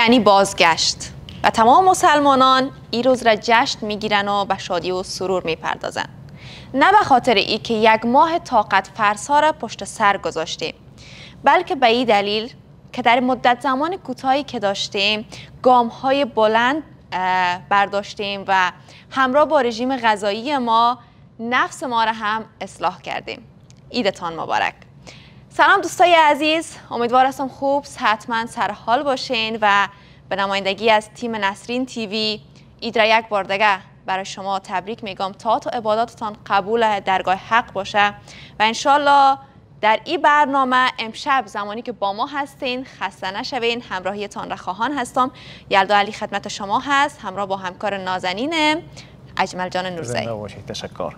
یعنی بازگشت و تمام مسلمانان این روز را جشن میگیرن و به شادی و سرور میپردازن. نه به خاطر ای که یک ماه طاقت فرسا را پشت سر گذاشتیم، بلکه به این دلیل که در مدت زمان کوتاهی که داشتیم گام‌های بلند برداشتیم و همراه با رژیم غذایی ما نفس ما را هم اصلاح کردیم. عیدتان مبارک. سلام دوستای عزیز، امیدوار هستم خوب صحتمند سر حال باشین و به نمایندگی از تیم نسرین تیوی عید را یک بار دیگه برای شما تبریک میگم. طاعت و عباداتتان قبول درگاه حق باشه و انشالله در این برنامه امشب زمانی که با ما هستین خسته نشوین. همراهیتان را خواهان هستم. یلدا علی خدمت شما هست همراه با همکار نازنین اجمل جان نورزی. تشکر.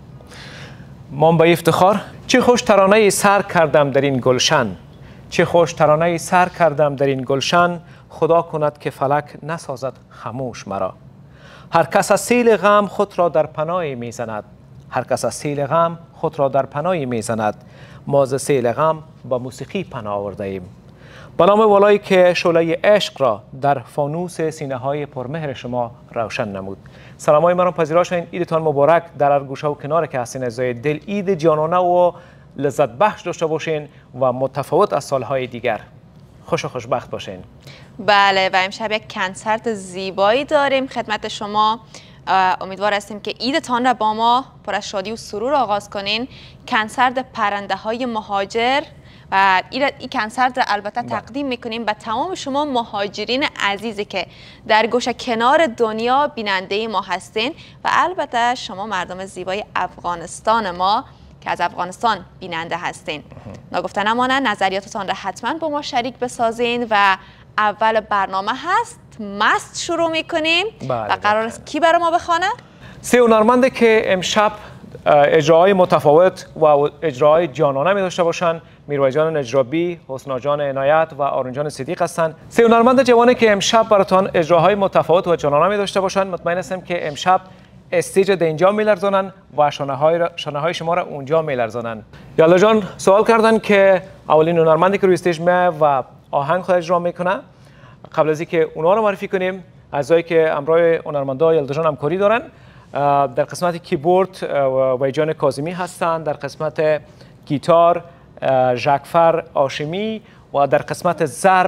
من با افتخار چه خوش ترانه سر کردم در این گلشن، چه خوش ترانه سر کردم در این گلشن، خدا کند که فلک نسازد خاموش مرا. هر کس از سیل غم خود را در پناه میزند، هر کس از سیل غم خود را در پناه میزند، ما ز سیل غم با موسیقی پناه آورده ایم. به نام والایی که شعله عشق را در فانوس سینه های پرمهر شما روشن نمود. سلام های من را پذیرا شدین. عیدتان مبارک. در هر گوشه و کنار که هستین عزیزای دل عید جانانه و لذت بخش داشته باشین و متفاوت از سالهای دیگر. خوش و خوشبخت باشین. بله و امشب یک کنسرت زیبایی داریم خدمت شما. امیدوار هستیم که عیدتان را با ما پر از شادی و سرور آغاز کنین. کنسرت پرنده های مهاجر و این کنسرت را البته تقدیم میکنیم به تمام شما مهاجرین عزیزی که در گوشه کنار دنیا بیننده ما هستین و البته شما مردم زیبای افغانستان ما که از افغانستان بیننده هستین. ناگفته نمانه نظریاتتان را حتما با ما شریک بسازین و اول برنامه هست مست شروع میکنیم و قرار است کی برای ما بخوانه؟ سه هنرمنده که امشب اجراهای متفاوت و اجراهای جانانه می داشته باشند. میروی جان نجرابی، حسنا جان عنایت و آرون جان صدیق هستند. سه هنرمند جوانی که امشب براتان اجراهای متفاوت و جانانه می داشته باشند. مطمئن هستم که امشب استیج در اینجا میلرزانند و شانه های شما را اونجا میلرزانند. یلدا جان سوال کردن که اولین هنرمندی که روی استیج میه و آهنگ خود اجرا میکنه. قبل از اینکه اونها رو معرفی کنیم، اعضایی که همراه هنرمندا یلدا جان همکاری دارن، در قسمت کیبورد وی جان کاظمی هستند، در قسمت گیتار ژاکفر هاشمی و در قسمت ضرب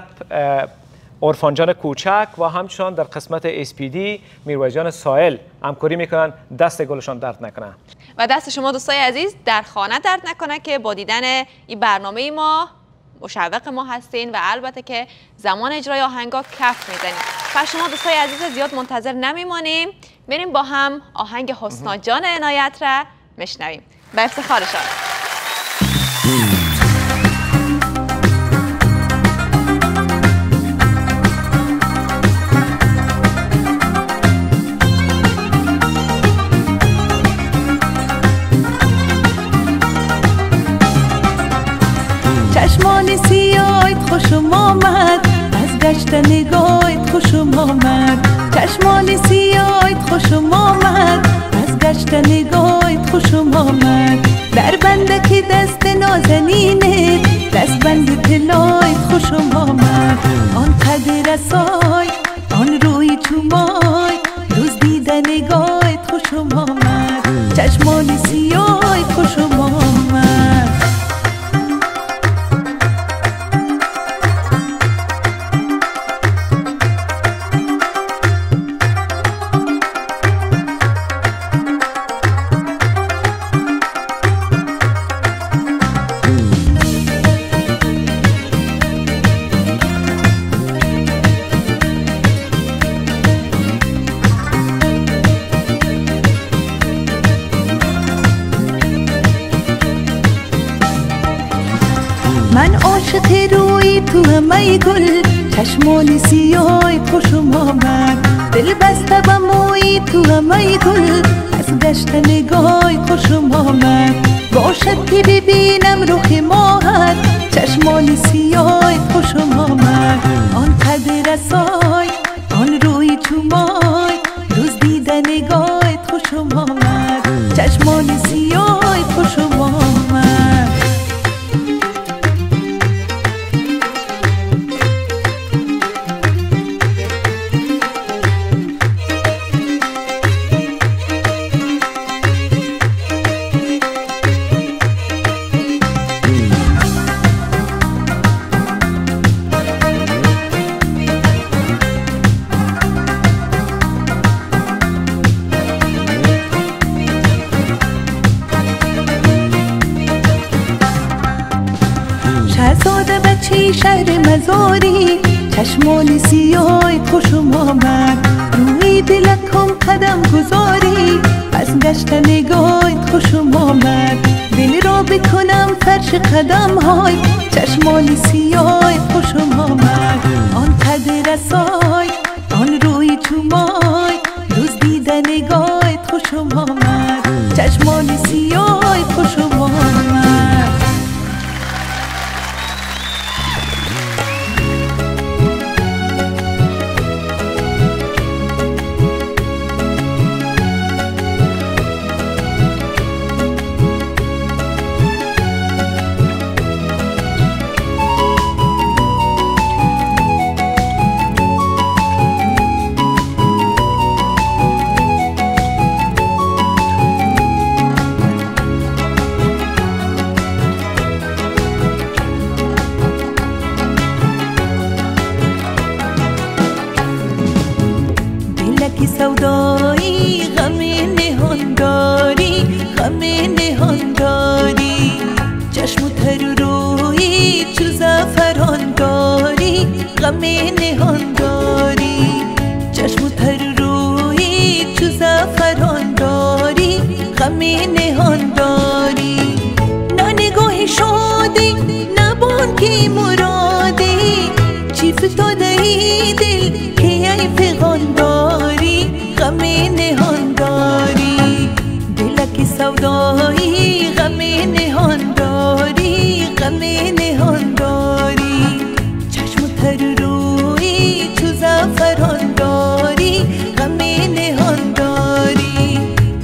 عرفان جان کوچک و همچنان در قسمت اسپیدی میروی جان سائل همکاری میکنن. دست گلشان درد نکنه و دست شما دوستای عزیز در خانه درد نکنه که با دیدن این برنامه ما مشوق ما هستین و البته که زمان اجرای آهنگا کف میزنیم. پس شما دوستای عزیز زیاد منتظر نمیمانیم، بریم با هم آهنگ حسنا جان عنایت را میشنویم. به افتخارشان. چشمان سیاهت خوشم آمد، از گشت نگاهت خوشم آمد. چشمان سیاهت خوشم آمد، از گشت نگاهت خوشم آمد. در بنده که دست نازنینت، دست بند طلایت خوشم آمد. آن قد رسای، آن روی چومای، روز دیدن نگاهت خوشم آمد. چشمان سیاهت خوشم آمد. من عاشق روی تو همه گل، چشمان سیاهت خوشم آمد. دل بسته به موی تو همه گل، از گشت نگاهت خوشم آمد. باشد که ببینم رخ ماهت، چشمان سیاهت خوشم آمد. آن قد رسای، آن روی چومای، روز دیدن نگاهت خوشم آمد. چشمان سیاهت خوشم آمد. ای شهر مزاری چشمان سیاه خوشم آمد روی دلکم قدم گذاری از گشت نگاهت خوشم آمد دل را بکنم فرش قدم های چشمان سیاه خوشم آمد آن قد رسای آن روی چومای روز دیدن نگاهت خوشم آمد چشمان سیاه خوشم آمد سودایی غم نهان داری غم نهان داری چشم تر روی چو زعفران داری غم نهان داری چشم تر روی چو زعفران داری غم نهان داری نه نگاه شادی نه بانکی مرادی چی فتاده ای دل که ای پیغان داری غم نهان داری دلک سودایی غم نهان داری غم نهان داری چشم تر روی چو زعفران داری غم نهان داری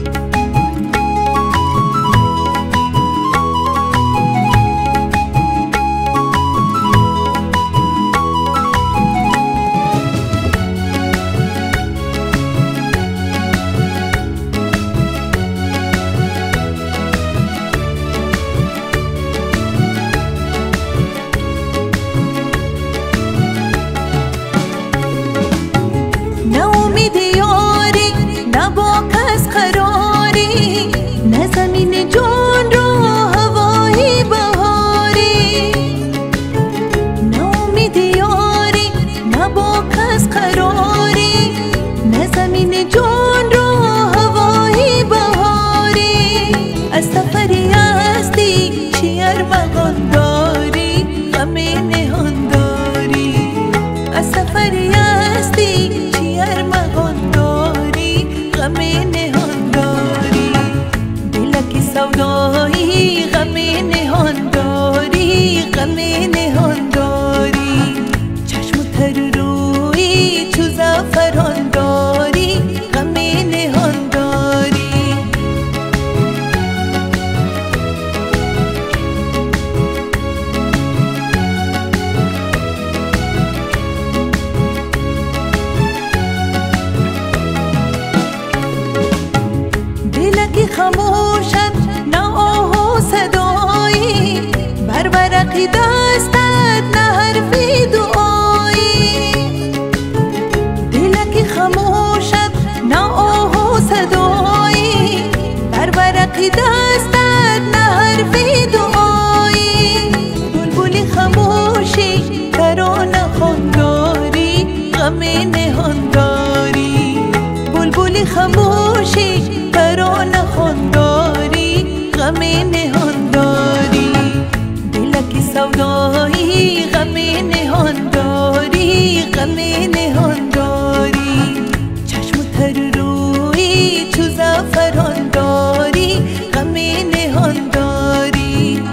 خاموشت نه آه و صدایی بر ورقی دستت نه حرفی دعایی دلکی خاموشت نه آه و صدایی بر ورقی دستت نه حرفی دعایی بلبلی خاموشی ترانه خوانداری غم نهان داری بلبلی خاموشی ترانه خوانداری غم نهان داری دلک سودایی غم نهان داری غم نهان داری چشم تر روی چو زعفران داری غم نهان داری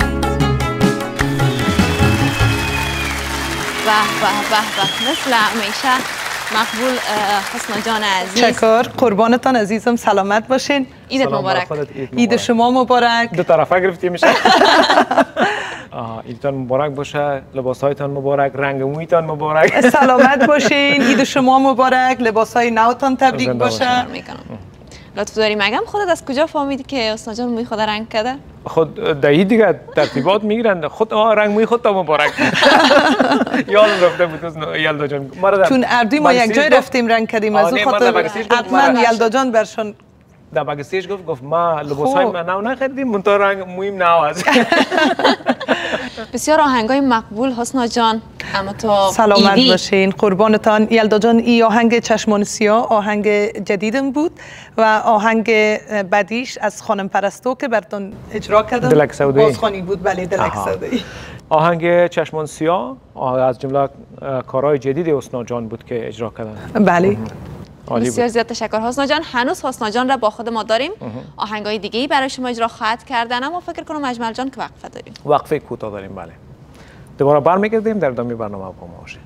به به به مثل همیشه مقبول حسنا جان عزیز. شکر قربانتان عزیزم سلامت باشین. عیدت مبارک. عید شما مبارک. دو طرفه گرفتی میشه. عیدتان مبارک باشه، لباسهایتان مبارک، رنگ مویتان مبارک. سلامت باشین، عید شما مبارک، لباسهای نوتان تبریک باشه. لطف داری مگم خودت از کجا فهمیدی که حسنا جان موی خود رنگ کرده؟ خود دایی دیگه ترتیبات میگیرن خود رنگ موی خود تا مبارک. یاد رفته بود یلدا جان. چون اردوی ما یک جای رفتیم رنگ کردیم از اون خاطر حتما یلدا جان برشون در بگستیش گفت ما لباسهای نو نخریدیم منتها رنگ مویم نو است. بسیار آهنگای مقبول حسنا جان. اما تو سلامت باشین، قربانتان. یلدا جان این آهنگ چشمان سیاه آهنگ جدیدم بود و آهنگ بعدیش از خانم پرستو که براتون اجرا کردم دلک سودایی بازخوانی بود. بله دلک سودایی. آهنگ چشمان سیاه از جمله کارهای جدید حسنا جان بود که اجرا کردن. بله. بسیار زیاد تشکر حسنا جان. هنوز حسنا جان را با خود ما داریم. آهنگای دیگه‌ای برای شما اجرا خواهد کردن، اما فکر کنم اجمل جان که وقفه داریم. وقفه کوتاه داریم. بله. دوباره برمیگردیم در ادامه برنامه با ما باشید.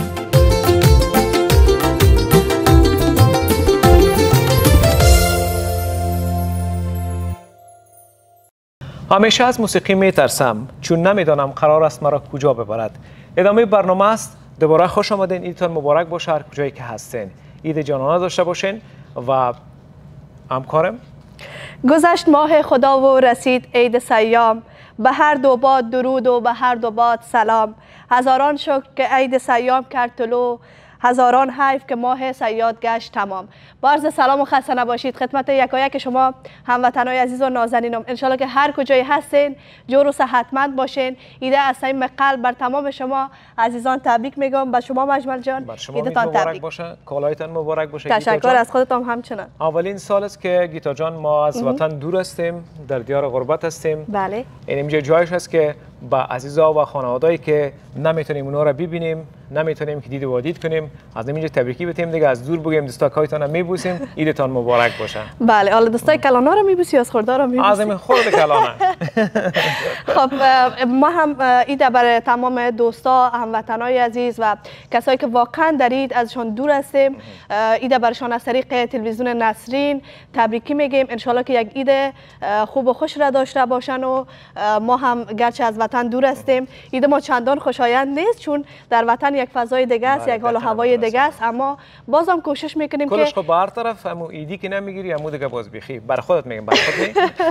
همیشه از موسیقی میترسم چون نمیدانم قرار است مرا کجا ببرد. ادامه برنامه است. دوباره خوش آمدین. عیدتان مبارک باشه هر کجایی که هستین. عید جانانه داشته باشین و همکارم گذشت ماه خدا و رسید عید سیام، به هر دو باد درود و به هر دو باد سلام. هزاران شکر که عید سیام کرد طلوع، هزاران حیف که ماه صیاد گشت تمام. با عرض سلام و خسته نباشید خدمت یکایک شما هموطنای عزیز و نازنینم. انشالله که هر کجایی هستین جور و صحتمند باشین. ایده از صمیم قلب بر تمام شما عزیزان تبریک میگم. به شما مجمل جان ایدتان تبریک باشه. کالایتان مبارک باشه. تشکر از خودتان همچنان. اولین سال است که گیتا جان ما از وطن دور هستیم، در دیار غربت هستیم. بله. این اینجا جایش هست که با عزیزا و خانواده‌ای که نمیتونیم اونا را ببینیم، نمیتونیم که دید و دید کنیم، از اینجا تبریکی بتیم دیگه، از دور بگیم دستاکایتان رو میبوسیم. عیدتان مبارک باشه. بله. حالا دستای کلانا رو میبوسی از خردار رو میبوسی؟ از این خورد کلانه. خب ما هم عید برای تمام دوستا، هموطنای عزیز و کسایی که واقعا در عید ازشان دور هستیم، عید برایشان از طریق تلویزیون نسرین تبریکی میگیم. انشالله که یک عید خوب و خوش را داشته باشن و ما هم گرچه از وطن دور هستیم عید ما چندان خوشایند نیست چون در وطن یک فضای دیگه است، یک حال و هوای دیگه است، اما بازم کوشش میکنیم که کلش خب بر طرف همو ایدی که نمیگیری همو دیگه باز بخی بر خودت میگم، بر خود نی.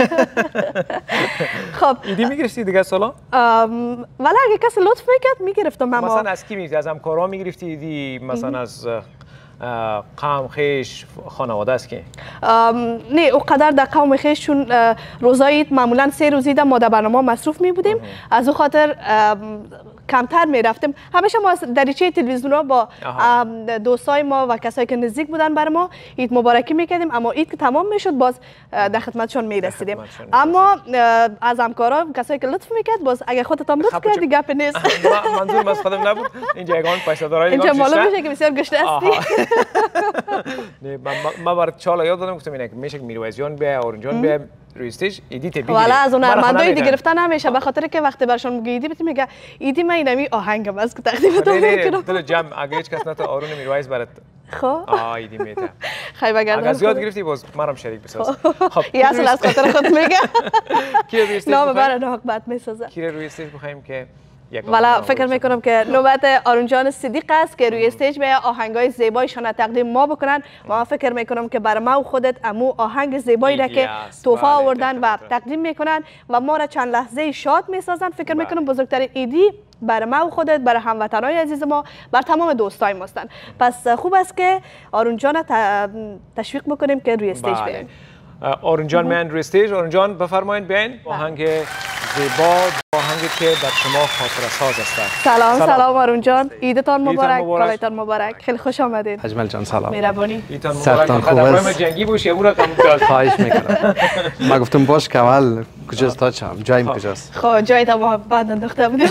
خب ایدی میگرفتی دیگه سالا؟ ولی اگه کسی لطف میکرد میگرفتم. مثلا از کی میگرفتی؟ از همکارا میگرفتی ایدی؟ مثلا از قوم خیش خانواده است که؟ نه او قدر در قوم خیش چون روزای عید معمولا 3 روز عید ما در برنامه مصروف می بودیم، از او خاطر کمتر می رفتیم. همیشه ما دریچه تلویزیون ها با دوستای ما و کسایی که نزدیک بودن بر ما عید مبارکی میکردیم، اما عید که تمام میشد باز در خدمتشون می رسیدیم. اما از همکارا کسایی که لطف میکرد باز اگه خودت هم لطف کردی گپ نیست. منظور از خودم نبود. اینجا یگان پیسه‌دارای اینجا معلوم میشه که بسیار گشته هستی. نه من برات چالا یاد دادم گفتم اینه که میشه میرویز جان بیا اورنج جان بیا روی استیج ایدی ته بگیری. والا از اون ارمندای دیگه گرفتن نمیشه به خاطر که وقتی برشون میگی ایدی بهت میگه ایدی من اینمی آهنگم از که تقدیمتون میکنم. دل جمع اگه هیچ کس نتا آرون میرویز برات. خب ایدی میته. خیلی بگردم. اگه زیاد گرفتی باز منم شریک بساز. خب یه اصل از خاطر خود میگه. کی روی استیج؟ نام برای ناقبت میسازه. کی روی استیج بخوایم که والا فکر میکنم که نوبت آرون جان صدیق است که روی استیج به آهنگای زیبایشان تقدیم ما بکنن. ما فکر میکنم که برای ما و خودت امو آهنگ زیبایی را که تحفه آوردن و تقدیم میکنن و ما را چند لحظه شاد میسازن. فکر میکنم بزرگترین ایدی برای ما و خودت، برای هموطنای عزیز ما، بر تمام دوستای ما هستن. پس خوب است که آرون جان تشویق بکنیم که روی استیج بیاین. آرون جان میان روی استیج. آرون جان بفرمایید بیاین. آهنگ زیبا، آهنگی که بر شما خاطره ساز است. سلام آرون جان، عیدتان مبارک، کالایتان مبارک. خیلی خوش آمدید. اجمل جان سلام. مهربانی. عیدتان مبارک. خوب است. جنگی باشه اون رقم خواهش میکنم. ما گفتم باش که اول کجاست تا چم جایم کجاست. خب جای ما بعد انداخته بودیم.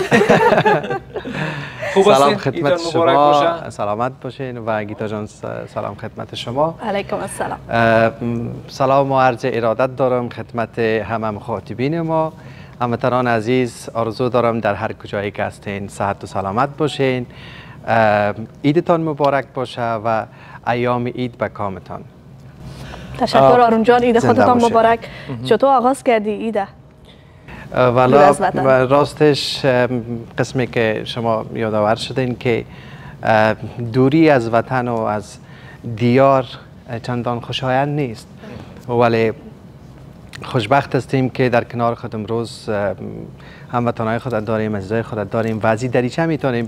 سلام خدمت شما، سلامت باشین و گیتا جان سلام خدمت شما. علیکم السلام. سلام و عرض ارادت دارم خدمت همه مخاطبین ما. هموطنان عزیز، آرزو دارم در هر کجایی که هستین صحت و سلامت باشین. عیدتان مبارک باشه و ایام عید به کامتان. تشکر آرون جان، عید خودتان مبارک. چطور آغاز کردی عیده؟ والا راستش قسمی که شما یادآور شدین که دوری از وطن و از دیار چندان خوشایند نیست، ولی خوشبخت هستیم که در کنار خود امروز هموطنان خود داریم، عزیزای خود داریم و از این دریچه میتونیم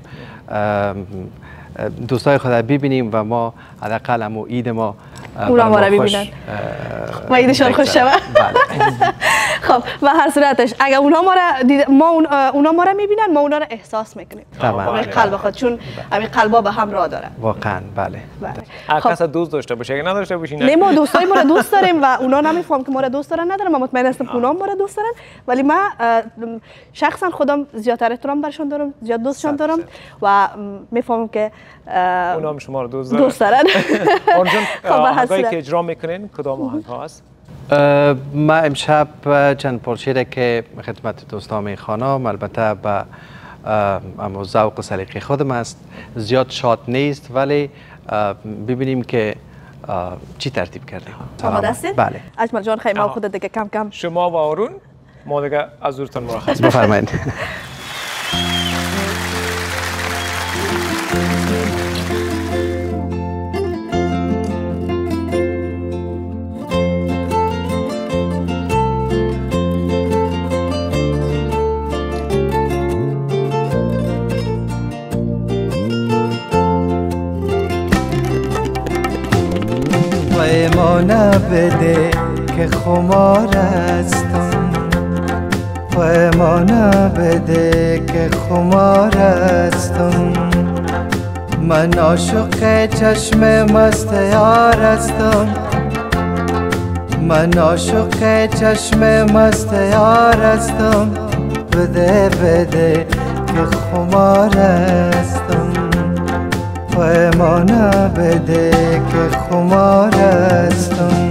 دوستای خود ببینیم و ما حداقل همو عید ما اون ما را ببینن و عیدشان خوش شود. خب به هر صورتش اگر اونا ما را اونا ما را میبینن ما اونا را احساس میکنیم تمام قلب خود چون همین قلبا به هم راه داره واقعا بله کس دوست داشته باشه اگه نداشته باشین نه ما دوستای ما را دوست داریم و اونا نمیفهم که ما را دوست دارن ندارم. من مطمئن هستم که اونا ما را دوست دارن ولی من شخصا خودم زیادتر احترام برشون دارم زیاد دوستشون دارم و میفهمم که اونا هم شما رو دوست دارن آرجون آهنگایی که اجرا میکنین کدام آهنگ هاست؟ ما امشب چند پرچه که خدمت دوستان میخوانم البته به اما ذوق و سلیقه خودم است زیاد شاد نیست ولی ببینیم که چی ترتیب کردیم. آماده هستید؟ بله. اجمل جان خیلی خود دیگه کم کم شما و آرون ما دیگه از زورتون مرخص بفرمایید. پیمانه بده که خمار هستم پیمانه بده که خمار هستم من عاشق چشم مست یار هستم من عاشق چشم مست یار هستم بده بده که خمار هستم پیمانه بده که خمار هستم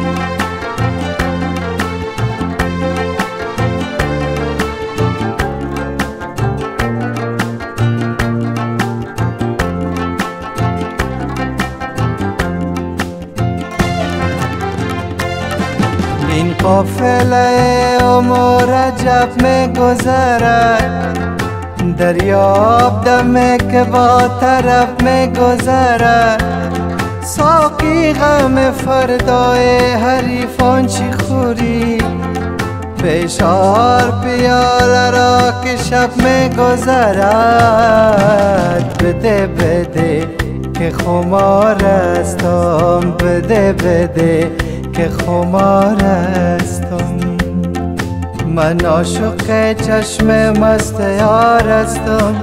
این قافله عمر عجب می گذرد دریاب دمه که با طرف می گذرد ساقی غم فردای حریفان چی خوری فشار پیاله را که شب می گذرد بده بده که خمار هستم بده بده که خمار هستم من عاشق چشم مست یار هستم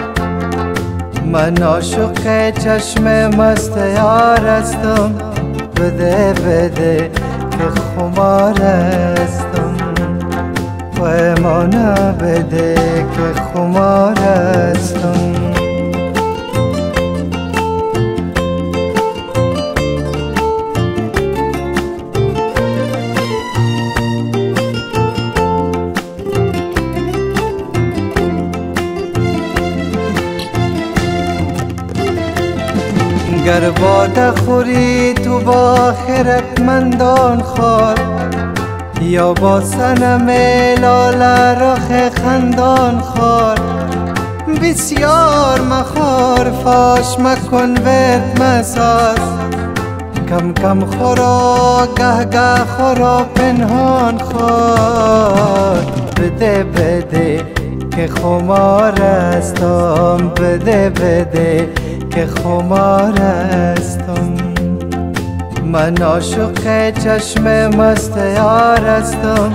من عاشق چشم مست یار هستم بده بده که خمار هستم پیمانه بده که خمار هستم گر باده خوری تو با خردمندان خور یا با صنم لاله رخ خندان خور بسیار مخور فاش مکن ورد مساز کم کم خورا گه گه خورا پنهان خور بده بده که خمار هستم بده بده که خمار هستم من عاشق چشم مست یار هستم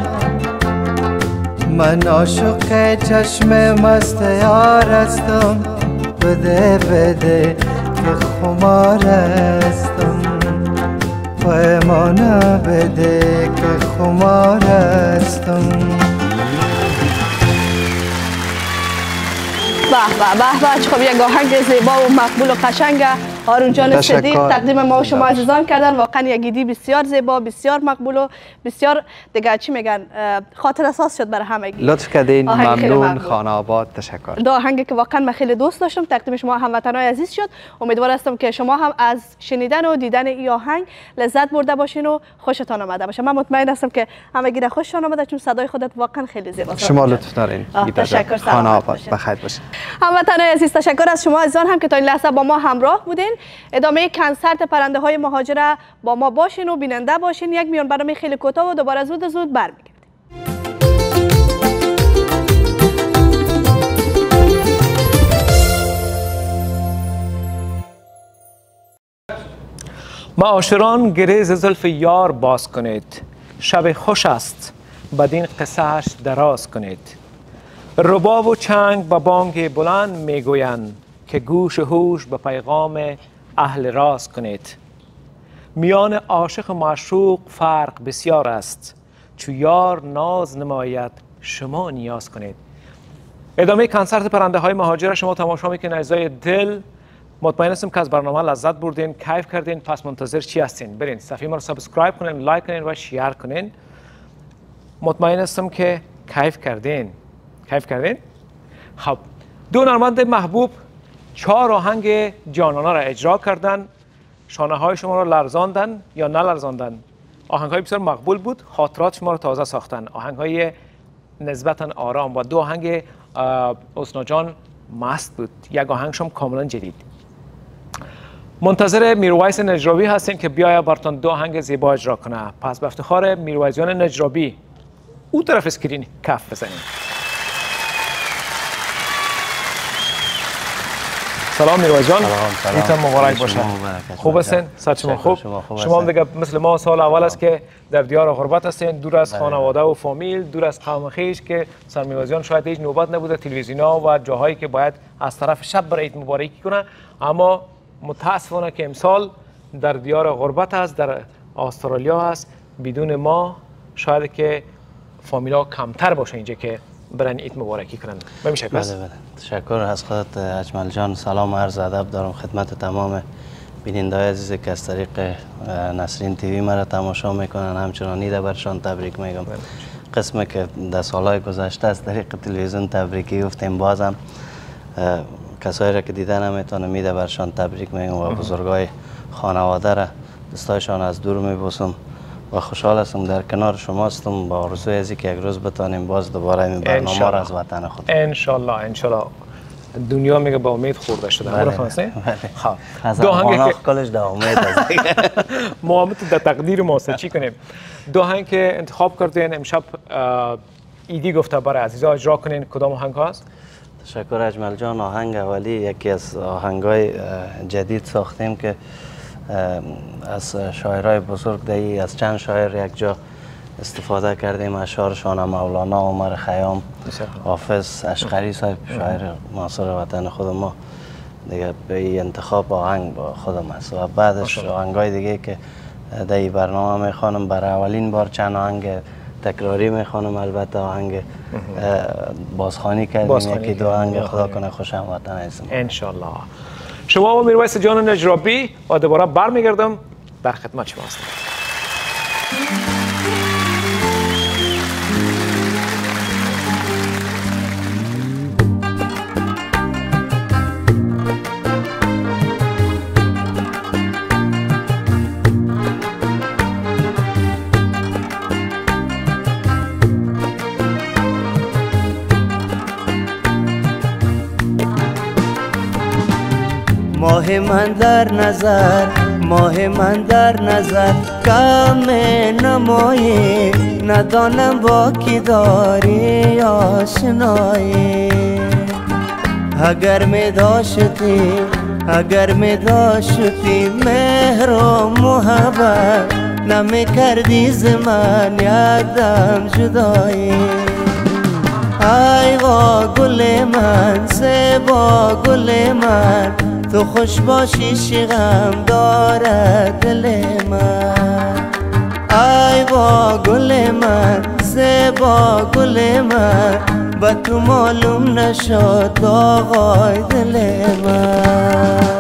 من عاشق چشم مست یار هستم بده بده که خمار هستم پیمانه بده که خمار هستم به خب یک آهنگ زیبا و مقبول و قشنگ آرون جان صدیق تقدیم ما و شما عزیزان کردن واقعا یک ایدی بسیار زیبا بسیار مقبول و بسیار دیگه چی میگن خاطر اساس شد برای همگی لطف کردین ممنون خانه آباد تشکر دو آهنگی که واقعا من خیلی دوست داشتم تقدیم شما هموطنای عزیز شد امیدوار هستم که شما هم از شنیدن و دیدن این آهنگ لذت برده باشین و خوشتان آمده باشه من مطمئن هستم که همگی را خوششان آمده چون صدای خودت واقعا خیلی زیباست شما لطف دارین تشکر خانه آباد بخیر باشین هموطنای عزیز تشکر از شما عزیزان هم که تا این لحظه با ما همراه بودین ادامه کنسرت پرنده های مهاجره با ما باشین و بیننده باشین یک میان برنامه خیلی کوتاه و دوباره زود برمیگردیم معاشران گریز زلف یار باز کنید شب خوش است بدین قصهش دراز کنید. رباب و چنگ به بانگ بلند میگویند که گوش هوش به پیغام اهل راز کنید. میان عاشق و معشوق فرق بسیار است، چو یار ناز نماید شما نیاز کنید. ادامه کنسرت پرنده های مهاجر شما تماشا میکنید عزیزای دل. مطمئن هستم که از برنامه لذت بردین، کیف کردین. پس منتظر چی هستین؟ برین صفحه ما رو سابسکرایب کنین، لایک کنین و شیر کنین. مطمئن هستم که کیف کردین. خب دو هنرمند محبوب 4 آهنگ جانانه را اجرا کردن. شانه های شما را لرزاندن یا نلرزاندن. آهنگ های بسیار مقبول بود، خاطرات شما را تازه ساختن. آهنگ های نسبتا آرام و 2 آهنگ حسنا جان مست بود. یک آهنگشم کاملا جدید. منتظر میرویس نجرابی هستیم که بیاید براتون 2 آهنگ زیبا اجرا کنه. پس به افتخار میرویس جان نجرابی او طرف اسکرین کف بزنیم. سلام میرویس جان. سلام. مبارک باشه. خوب هستین؟ صحت شما خوب؟ شما هم دیگه مثل ما سال اول است که در دیار غربت هستین، دور از خانواده و فامیل، دور از قوم خویش که سر میرویس جان شاید هیچ نوبت نبوده تلویزیون‌ها و جاهایی که باید از طرف شب برای عید مبارکی کنه، اما متاسفانه که امسال در دیار غربت است، در استرالیا است. بدون ما شاید که فامیلا کمتر باشه اینجا که برن عید مبارکی کنن. بله تشکر از خودت اجمل جان. سلام و عرض ادب دارم خدمت تمام بیننده عزیز که از طریق نسرین تیوی مرا تماشا میکنن. همچنان ایده برشان تبریک میگم. قسمی که در سالهای گذشته از طریق تلویزیون تبریکی گفتیم، بازم کسایی را که دیده نمیتونم ایده برشان تبریک میگم و بزرگای خانواده را دستایشان از دور میبوسم و خوشحال هستم در کنار شما هستم با آرزوی از اینکه یک روز بتانیم باز دوباره این برنامه را از وطن خود. انشالله دنیا میگه با امید خورده شده. بله. خب دو آهنگ کلش در امید است. ما هم در تقدیر ما چی کنیم. 2 آهنگ که انتخاب کردین امشب ایدی گفته برای عزیزا اجرا کنین، کدام آهنگ هست؟ تشکر اجمل جان. آهنگ اولی یکی از آهنگای جدید ساختیم که از شاعرای بزرگ دهی، از چند شاعر یک جا استفاده کردیم. اشعارشان مولانا، عمر خیام، حافظ، اشقری صاحب شاعر معاصر وطن خود ما دیگه به این انتخاب آهنگ با خودم است. و بعدش آهنگای دیگه که در این برنامه میخوانم، برای اولین بار چند آهنگ تکراری میخوانم. البته آهنگ بازخوانی کردیم، یکی 2 آهنگ خدا کنه خوشم وطن هستم انشالله. شما و میرویس جان نجرابی و دوباره برمیگردم در خدمت شما هستم. ماه من در نظر، ماه من در نظر، کم نمایی ندانم با کی داری آشنایی. اگر می داشتی مهر و محبت، نمی کردی ز من یک دم جدایی. ای وا گل من، زیبا گل من، تو خوش باشی شغم دارد دل من. ای وا گل من، زیبا گل من، با تو معلوم نشد آقای دل من.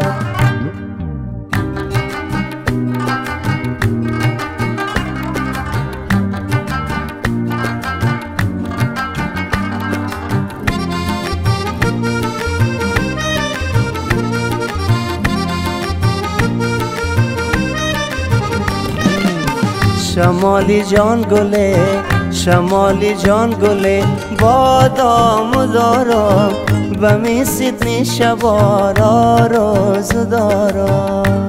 شمالی جان گله، شمالی جان گله، بادام دارم و می سیدنی شبارا روز دارم.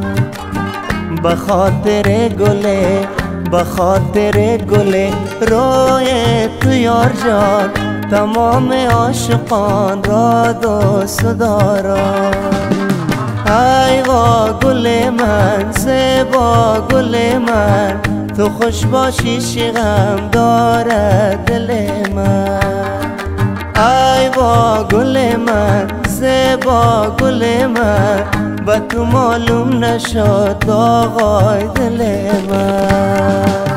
بخاطر گله، بخاطر گله، روی تو یار جان، تمام عاشقان را دوست دارم. ای وا گل من، زیبا گل من، تو خوش باشی چی غم داره دل من. ای با گل من زیبا گل من، با تو معلوم نشد آقای دل من.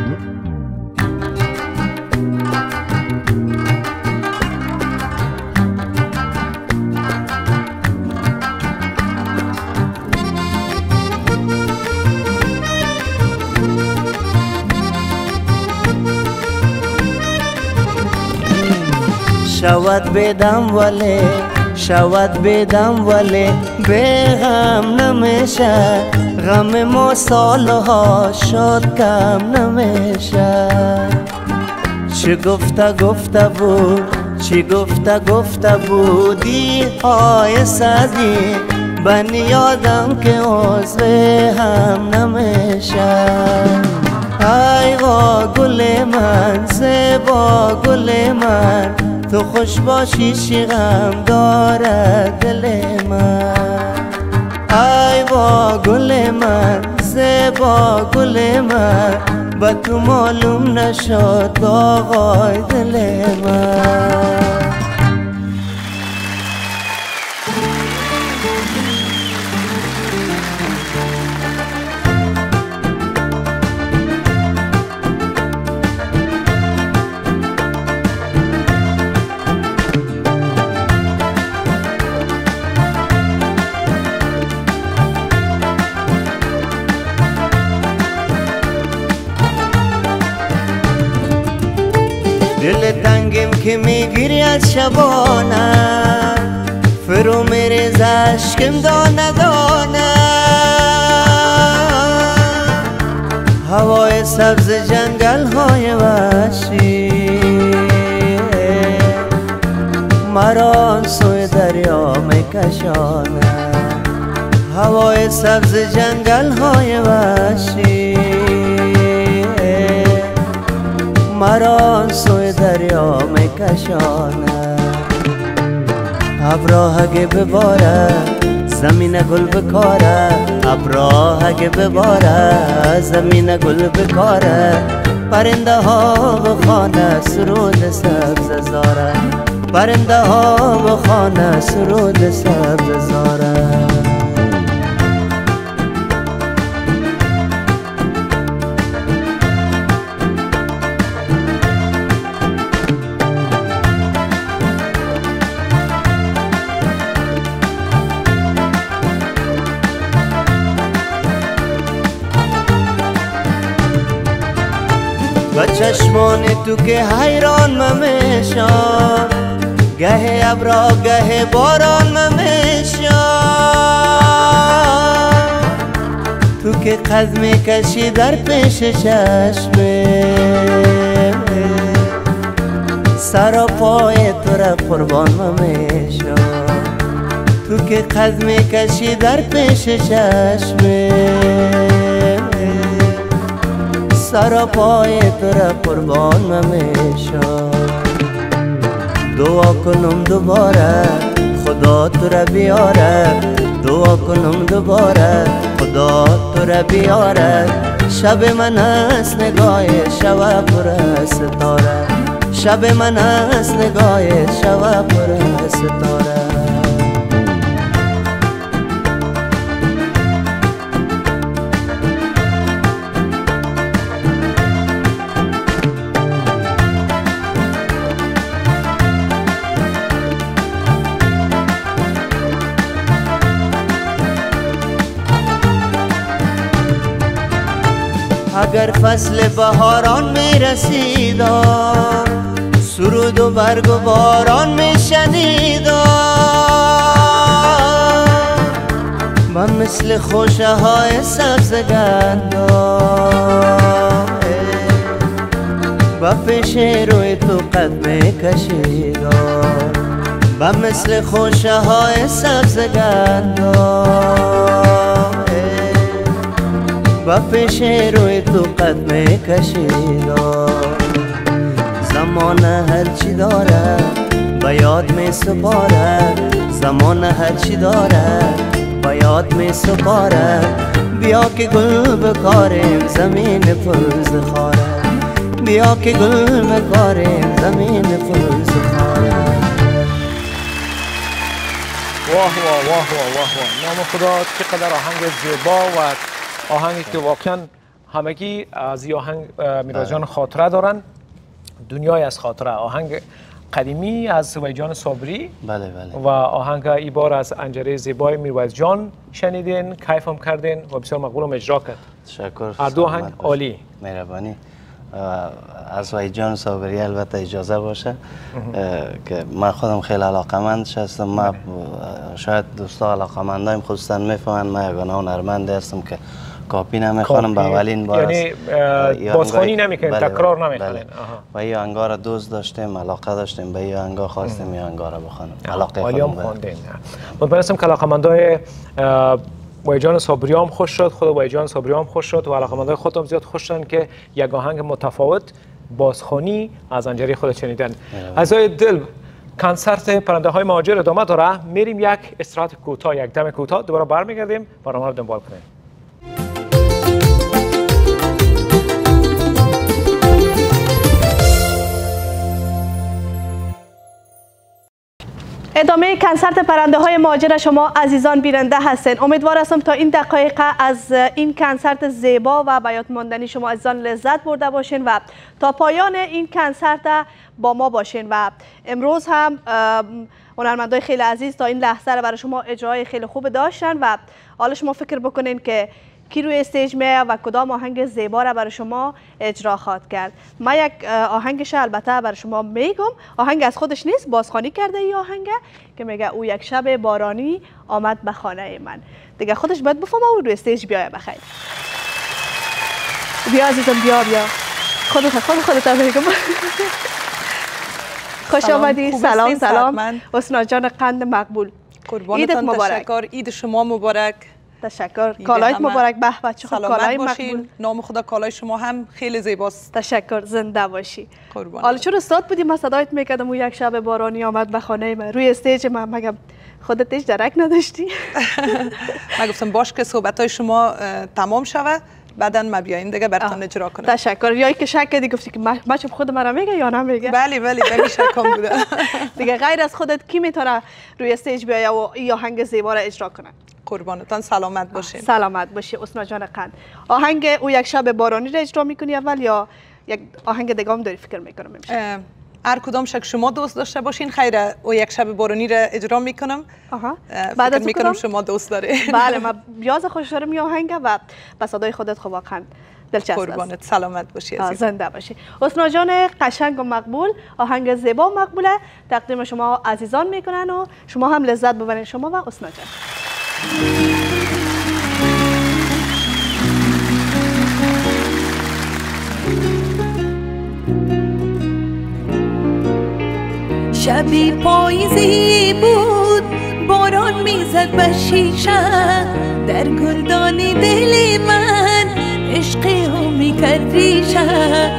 شود بدم ولی شود بدم ولی به غم نمیشه، غم ما سالها شد کم نمیشه. چی گفته بود چی گفته بودی های صدی، بن یادم که عضو هم نمیشه. ای با گل من زیبا گل من، تو خوش باشی چی غم داره دل من. ای با گل من زیبا گل من، با تو معلوم نشد آقای دل من. دل تنگم که میگیری از شبانه، فرو میریز اشکم دانه دانه. هوای سبز جنگل های وحشی مرا آن سوی دریا میکشانه. هوای سبز جنگل های وحشی مرا آن سوی دریا میکشانه. ابرا اگه بباره زمین گل بکاره، ابرا اگه بباره زمین گل بکاره. پرنده ها بخوانه سرود سبز زاره، پرنده ها بخوانه سرود سبز زاره. با چشمان تو که حیران ممیشم، گه ابرا گه باران ممیشم. تو که قد میکشی در پیش چشمه، سر و پای تو را قربان ممیشم. تو که قد میکشی در پیش چشمه، سر پای تو را قربان ممیشم. دعا کنم دوباره خدا تو را بیاره، دعا کنم دوباره خدا تو را بیاره. شب من است نگاه شب پر ستاره، شب من است نگاه شب پر ستاره. اگر فصل بهاران می رسیدم، سرود و برگ و باران می شنیدم. من مثل خوشه های سبز گندم، با پیش روی تو قد می کشیدم. من مثل خوشه های سبز گندم، با پیش روی تو قد می کشیدم. زمان هر چی داره با یاد می سپاره، زمان هر چی داره با یاد می سپاره. بیا که گل بکاریم زمین پرز خاره بیا که گل بکاریم زمین پرز خاره. واه واه واه واه واه نام خدا چقدر آهنگ زیبا و آهنگی که واقعا همگی از این آهنگ میرواز جان خاطره دارن. دنیای از خاطره، آهنگ قدیمی از ویجان صابری. بله بله. و آهنگ ای بار از انجره زیبای میرواز جان شنیدین، کیف هم کردین و بسیار مقبولم اجرا کرد. تشکر. هر دو آهنگ عالی. مهربانی. از ویجان صابری البته اجازه باشه که من خودم خیلی علاقمندش هستم. من شاید دوستا علاقمندایم خصوصا میفهمن من یگانه هنرمند هستم که کاپی نمیخوانم به اولین بار. یعنی بازخوانی نمیکنین، تکرار نمیکنین. و این آهنگا را دوست داشتیم، علاقه داشتیم به این آهنگا، خواستیم این آهنگا را بخوانم. علاقه خودم خواندین. مطمئن هستم که علاقمندای ویجان صابری هم خوش شد، خود ویجان صابری هم خوش شد و علاقمندای خودم زیاد خوش شدن که یک آهنگ متفاوت بازخوانی از انجره خود شنیدن. عزیزای دل، کنسرت پرنده های مهاجر ادامه داره. میریم یک استراحت کوتاه، یک دم کوتاه، دوباره برمیگردیم، برنامه رو دنبال کنیم. ادامه کنسرت پرنده های مهاجر شما عزیزان بیننده هستین. امیدوار هستم تا این دقایق از این کنسرت زیبا و به یاد ماندنی شما عزیزان لذت برده باشین و تا پایان این کنسرت با ما باشین. و امروز هم هنرمندای خیلی عزیز تا این لحظه رو برای شما اجرای خیلی خوب داشتن و حالا شما فکر بکنین که کی روی استیج میه و کدام آهنگ زیبا را برای شما اجرا خواهد کرد. من یک آهنگش البته برای شما میگم، آهنگ از خودش نیست، بازخوانی کرده این آهنگ که میگه او یک شب بارانی آمد به خانه من. دیگه خودش باید بفهمه و روی استیج بیای. بخیر بیا عزیزم، بیا خودت میگم. خوش آمدی. سلام حسنا جان قند مقبول. قربانتان تشکر. عید شما مبارک. تشکر. کالایت مبارک. به به چه خوب کالای مقبول. نام خدا کالای شما هم خیلی زیباست. تشکر. زنده باشی. قربان. حالا چرا استاد بودی من صدایت میکردم و یک شب بارانی آمد به خانه من روی استیج من مگه خودت هیچ درک نداشتی؟ من گفتم باش که صحبتای شما تمام شوه بعداً ما بیاین دیگه براتون اجرا کنم. تشکر. یا که شک کردی گفتی که ما چه خود مرا میگه یا نمیگه؟ بله بله شکم بوده. دیگه غیر از خودت کی میتونه روی استیج بیاید و این آهنگ زیبا را اجرا کنه؟ قربانتان سلامت باشین. سلامت باشی حسنا جان قند. آهنگ او یک شب بارانی را اجرا میکنی اول یا یک آهنگ دیگه هم داری فکر میکنم امشب؟ هر کدام شک شما دوست داشته باشین. خیره او یک شب بارانی را اجرا میکنم. بعد فکر میکنم شما دوست داره. بله من بیاز خوش دارم این آهنگ و به صدای خودت خب واقعا دلچسب است. قربانت سلامت باشی عزیز. زنده باشی. حسنا جان قشنگ و مقبول، آهنگ زیبا و مقبوله تقدیم شما عزیزان میکنن و شما هم لذت ببرین شما و حسنا جان. شبی پاییزی بود باران میزد به شیشه در گلدان دل من عشقی هم میکرد ریشه.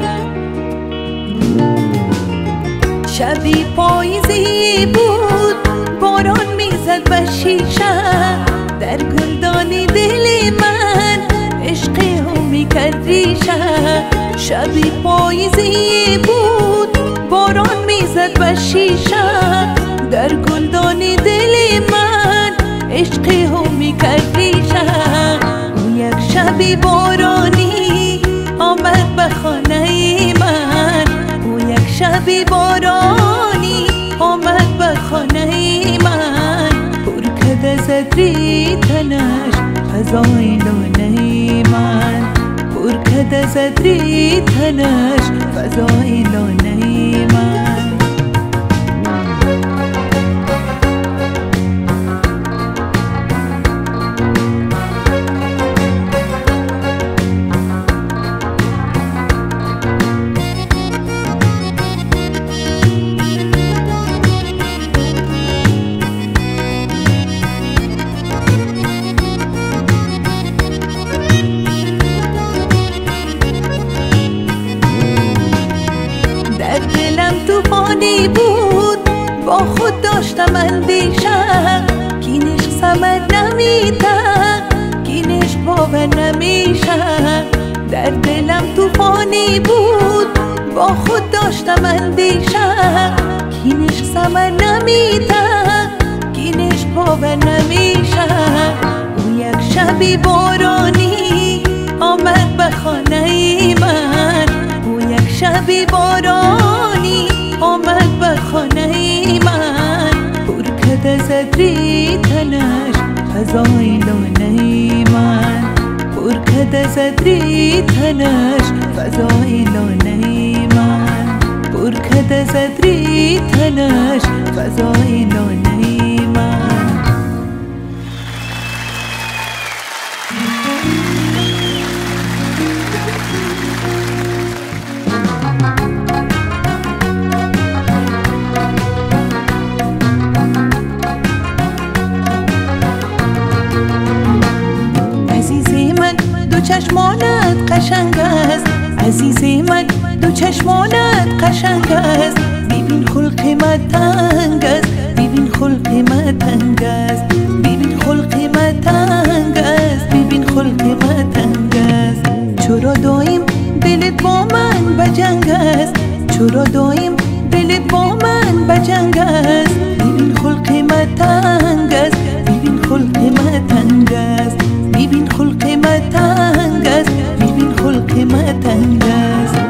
شبی پاییزی بود باران میزد به شیشه در گلدان دل من عشقی هم میکرد ریشه. شبی پاییزی بود باران میزد به شیشه در گلدان دل من عشقی هم میکرد ریشه. او یک شبی بارانی آمد به خانه من. او یک شبی بارانی آمد به خانه من. پر کده زدری تنش فضای لانه من. پر کده زدری تنش فضای لانه من. بود با خود داشتم اندیشه کینش سمر نمیده این عشق باور نمیشه. در دلم طوفانی بود با خود داشتم اندیشه. این عشق ثمر نمیده، این عشق باور نمیشه. او یک شبی بارانی آمد به خانه من. او یک شبی بارانی آمد به خانه من. پر کده زدری تنش فضای لانه من. پر کده زدری تنش فضای لانه من. پر کده زدری تنش فضای لانه من. چشمانت قشنگ است عزیزی من، دو چشمانت قشنگ است. ببین خلق من تنگ است، ببین خلق من تنگ است. ببین خلق من تنگ است، ببین خلق من تنگ است. چرا دایم دلت با من بجنگ است؟ چرا دایم دلت با من بجنگ است؟ ببین خلق من تنگ است، ببین خلق من تنگ است. ببین خلق من تنگ است، ببین خلق من تنگ است.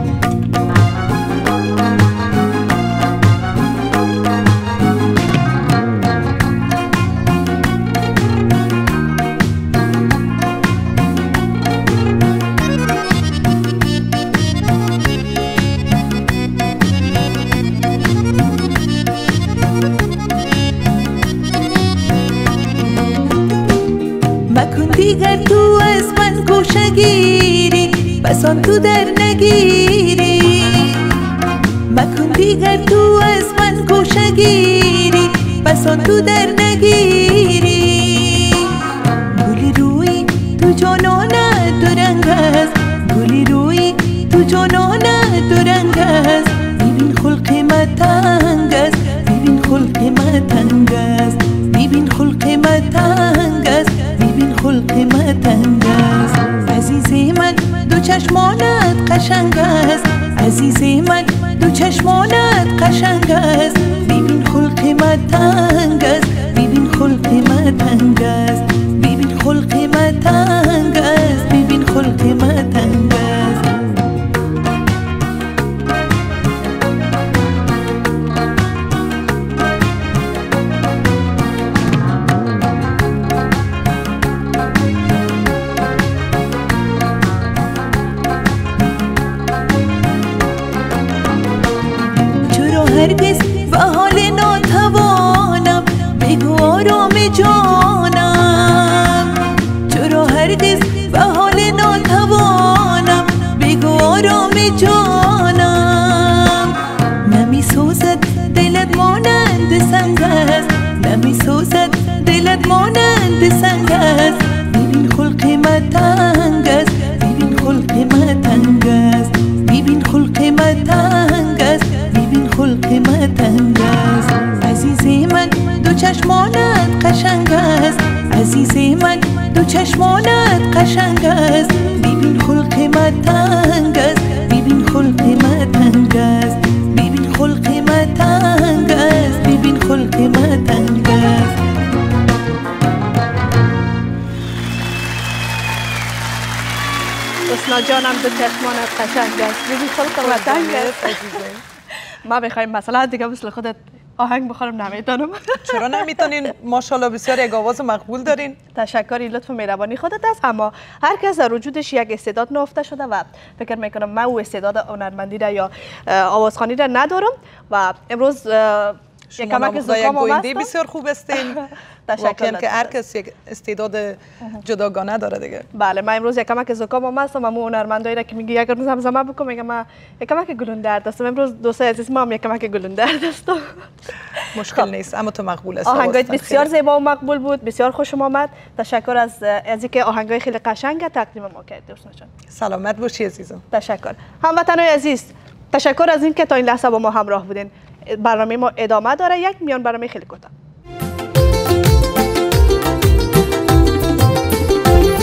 مکن دیگر تو از من گوشه گیری، بسان تو در نگیری. مکن دیگر تو از من گوشه گیری، بسان تو در نگیری. گلی روی تو جانان دو رنگ است، گلی روی تو جانان دو رنگ است. ببین خلق من تنگ است، ببین خلق من تنگ است. ببین خلق من تنگ است، ببین خلق من تنگ است. عزیزی من دو چشمانت قشنگ است، عزیزی من دو چشمانت قشنگ است. ببین خلق من تنگ است، ببین خلق من تنگ است. ببین خلق من تنگ است، ببین خلق من تنگ است. هرگز به حال ناتوانم بگو آرام جانم. چرا هرگز به حال ناتوانم بگو آرام جانم. نمی سوزد دلت مانند سنگ است، نمی سوزد دلت مانند سنگ است. ببین خلق من تنگ است، ببین خلق من تنگ است. ببین خلق من تنگ است، ببین خلق من تنگ است. عزیزی من دو چشمانت قشنگ است، عزیزی من دو چشمانت قشنگ است. ببین خلق من تنگ است، ببین خلق من تنگ است. ببین خلق من تنگ است، ببین خلق من تنگ است. حسنا جانم دو چشمانت قشنگ است، ببین خلق من تنگ است. ما بخوایم مثلا دیگه مثل خودت آهنگ بخورم نمیتونم. چرا نمیتونین؟ ماشاءالله بسیار یک آواز مقبول دارین. تشکری، لطف و مهربانی خودت است. اما هر کس در وجودش یک استعداد نهفته شده و فکر میکنم من او استعداد هنرمندی را یا آوازخوانی را ندارم و امروز یک کمک زکام آمد. بسیار خوب هستین. تشکر که هر کس یک استعداد جداگانه داره دیگه. بله، من امروز یک کمک زکام آمدم. اما هنرمندایی را که میگه یک روز زمزمه بکن، میگم من یک کمک گلوندرد هستم. امروز دوستای عزیز ما هم یک کمک گلوندرد هستم. مشکل نیست، اما تو مقبول است. آهنگایت بسیار زیبا و مقبول بود، بسیار خوشم آمد. تشکر از اینکه آهنگای خیلی قشنگ تقدیم ما کردید. سلامت باشی عزیزم. تشکر. هموطنان عزیز، تشکر از اینکه تا این لحظه با ما همراه بودین. برنامه ما ادامه داره. یک میان برنامه خیلی کوتاه.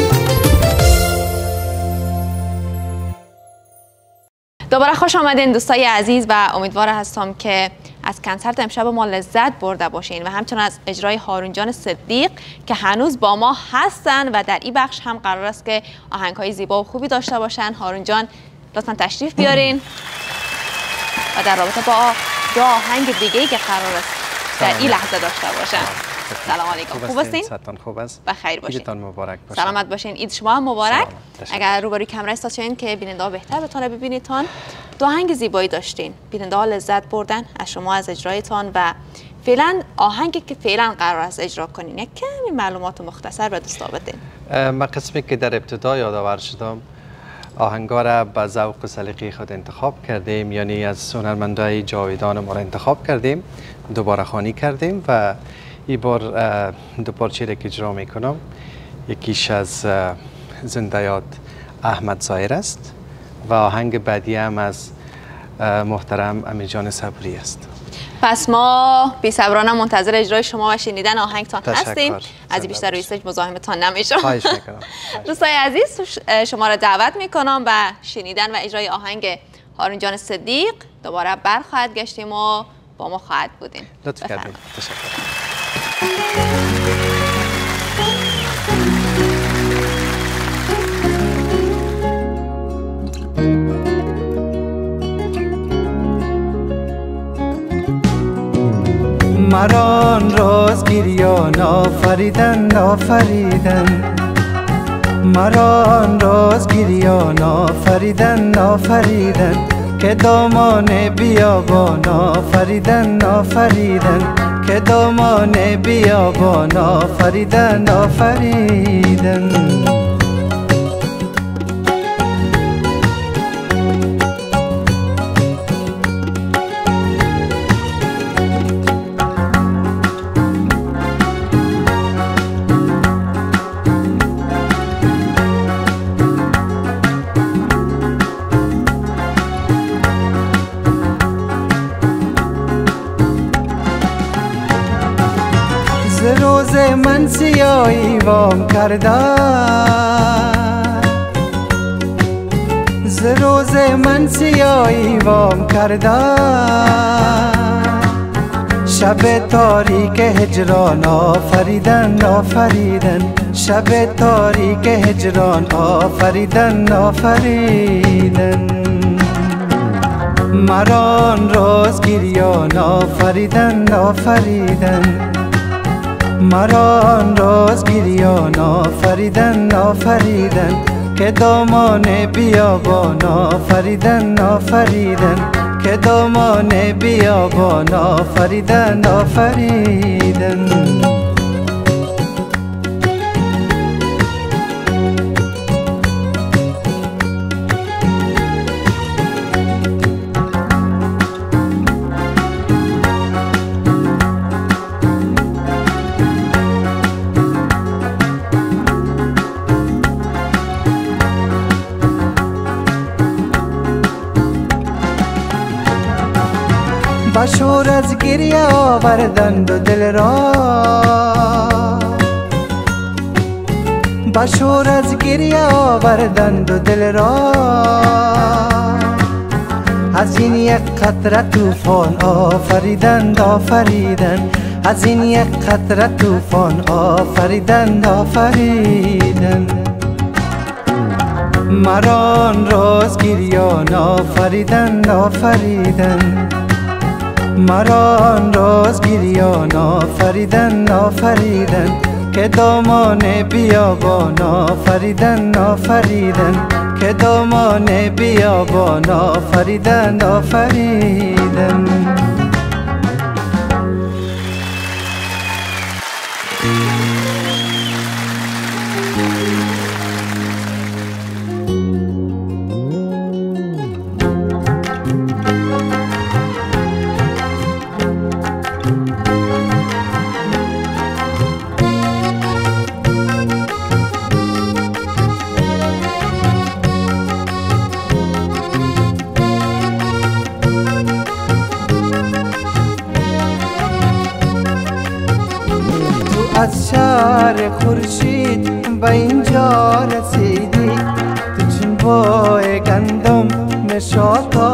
دوباره خوش آمدین دوستای عزیز و امیدوار هستم که از کنسرت امشب ما لذت برده باشین و همچنین از اجرای هارون جان صدیق که هنوز با ما هستن و در این بخش هم قرار است که آهنگ‌های زیبا و خوبی داشته باشن. هارون جان لطفاً تشریف بیارین و در رابطه با دو آهنگ دیگه‌ای که قرار است در این لحظه داشته باشن. سلام علیکم. خوب هستین؟ خوب است. بخیر باشین. عیدتان مبارک باشه. سلامت باشین. عید شما هم مبارک. اگر روبروی کامرا استاشین که بیننده ها بهتر بتونه ببینیدتان. دو آهنگ زیبایی داشتین. بیننده ها لذت بردن از شما از اجرایتان و فعلا آهنگی که فعلا قرار است اجرا کنین یک کمی معلومات مختصر به دوستا بدین. من قسمی که در ابتدا یادآور شدم آهنگا را به ذوق و سلیقه خود انتخاب کردیم، یعنی از هنرمندای جاویدان ما را انتخاب کردیم، دوباره خوانی کردیم و این بار دو پارچه را که اجرا میکنم. یکیش از زنده یاد احمد ظاهر است و آهنگ بعدی هم از محترم امیر جان صبوری است. پس ما بی‌صبرانه منتظر اجرای شما و شنیدن آهنگتان هستیم. از این بیشتر روی استیج مزاحمتان نمیشم. خواهش میکنم. دوستای عزیز شما را دعوت میکنم و شنیدن و اجرای آهنگ هارون جان صدیق. دوباره برخواهد گشتیم و با ما خواهد بودیم. لطف کردید. تشکر. مران راز گریان آفریدن آفریدن، مران راز گریان آفریدن آفریدن، که دامان بیابان آفریدن آفریدن، که دامان بیابان آفریدن آفریدن. روز من سیاهی وام کردن، ز روز من سیاهی وام کردن، شب تاریک هجران آفریدن آفریدن، شب تاریک هجران آفریدن آفریدن. مران راز گریان آفریدن آفریدن، مران راز گریان آفریدن آفریدن، که دامان بیابان آفریدن آفریدن، که دامان بیابان آفریدن آفریدن. بشور از گریه آوردند و دل را، بشور از گریه آوردند و دل را، از این یک قطره طوفان آفریدند آفریدن، از این یک قطره طوفان آفریدند آفریدن. مران راز گریان آفریدند آفریدن، مران راز گریان آفریدن آفریدن، که دامان بیابان آفریدن آفریدن، که دامان بیابان آفریدن آفریدن. از شهر خورشید به اینجا رسیدی، تو چون بای گندم نشاط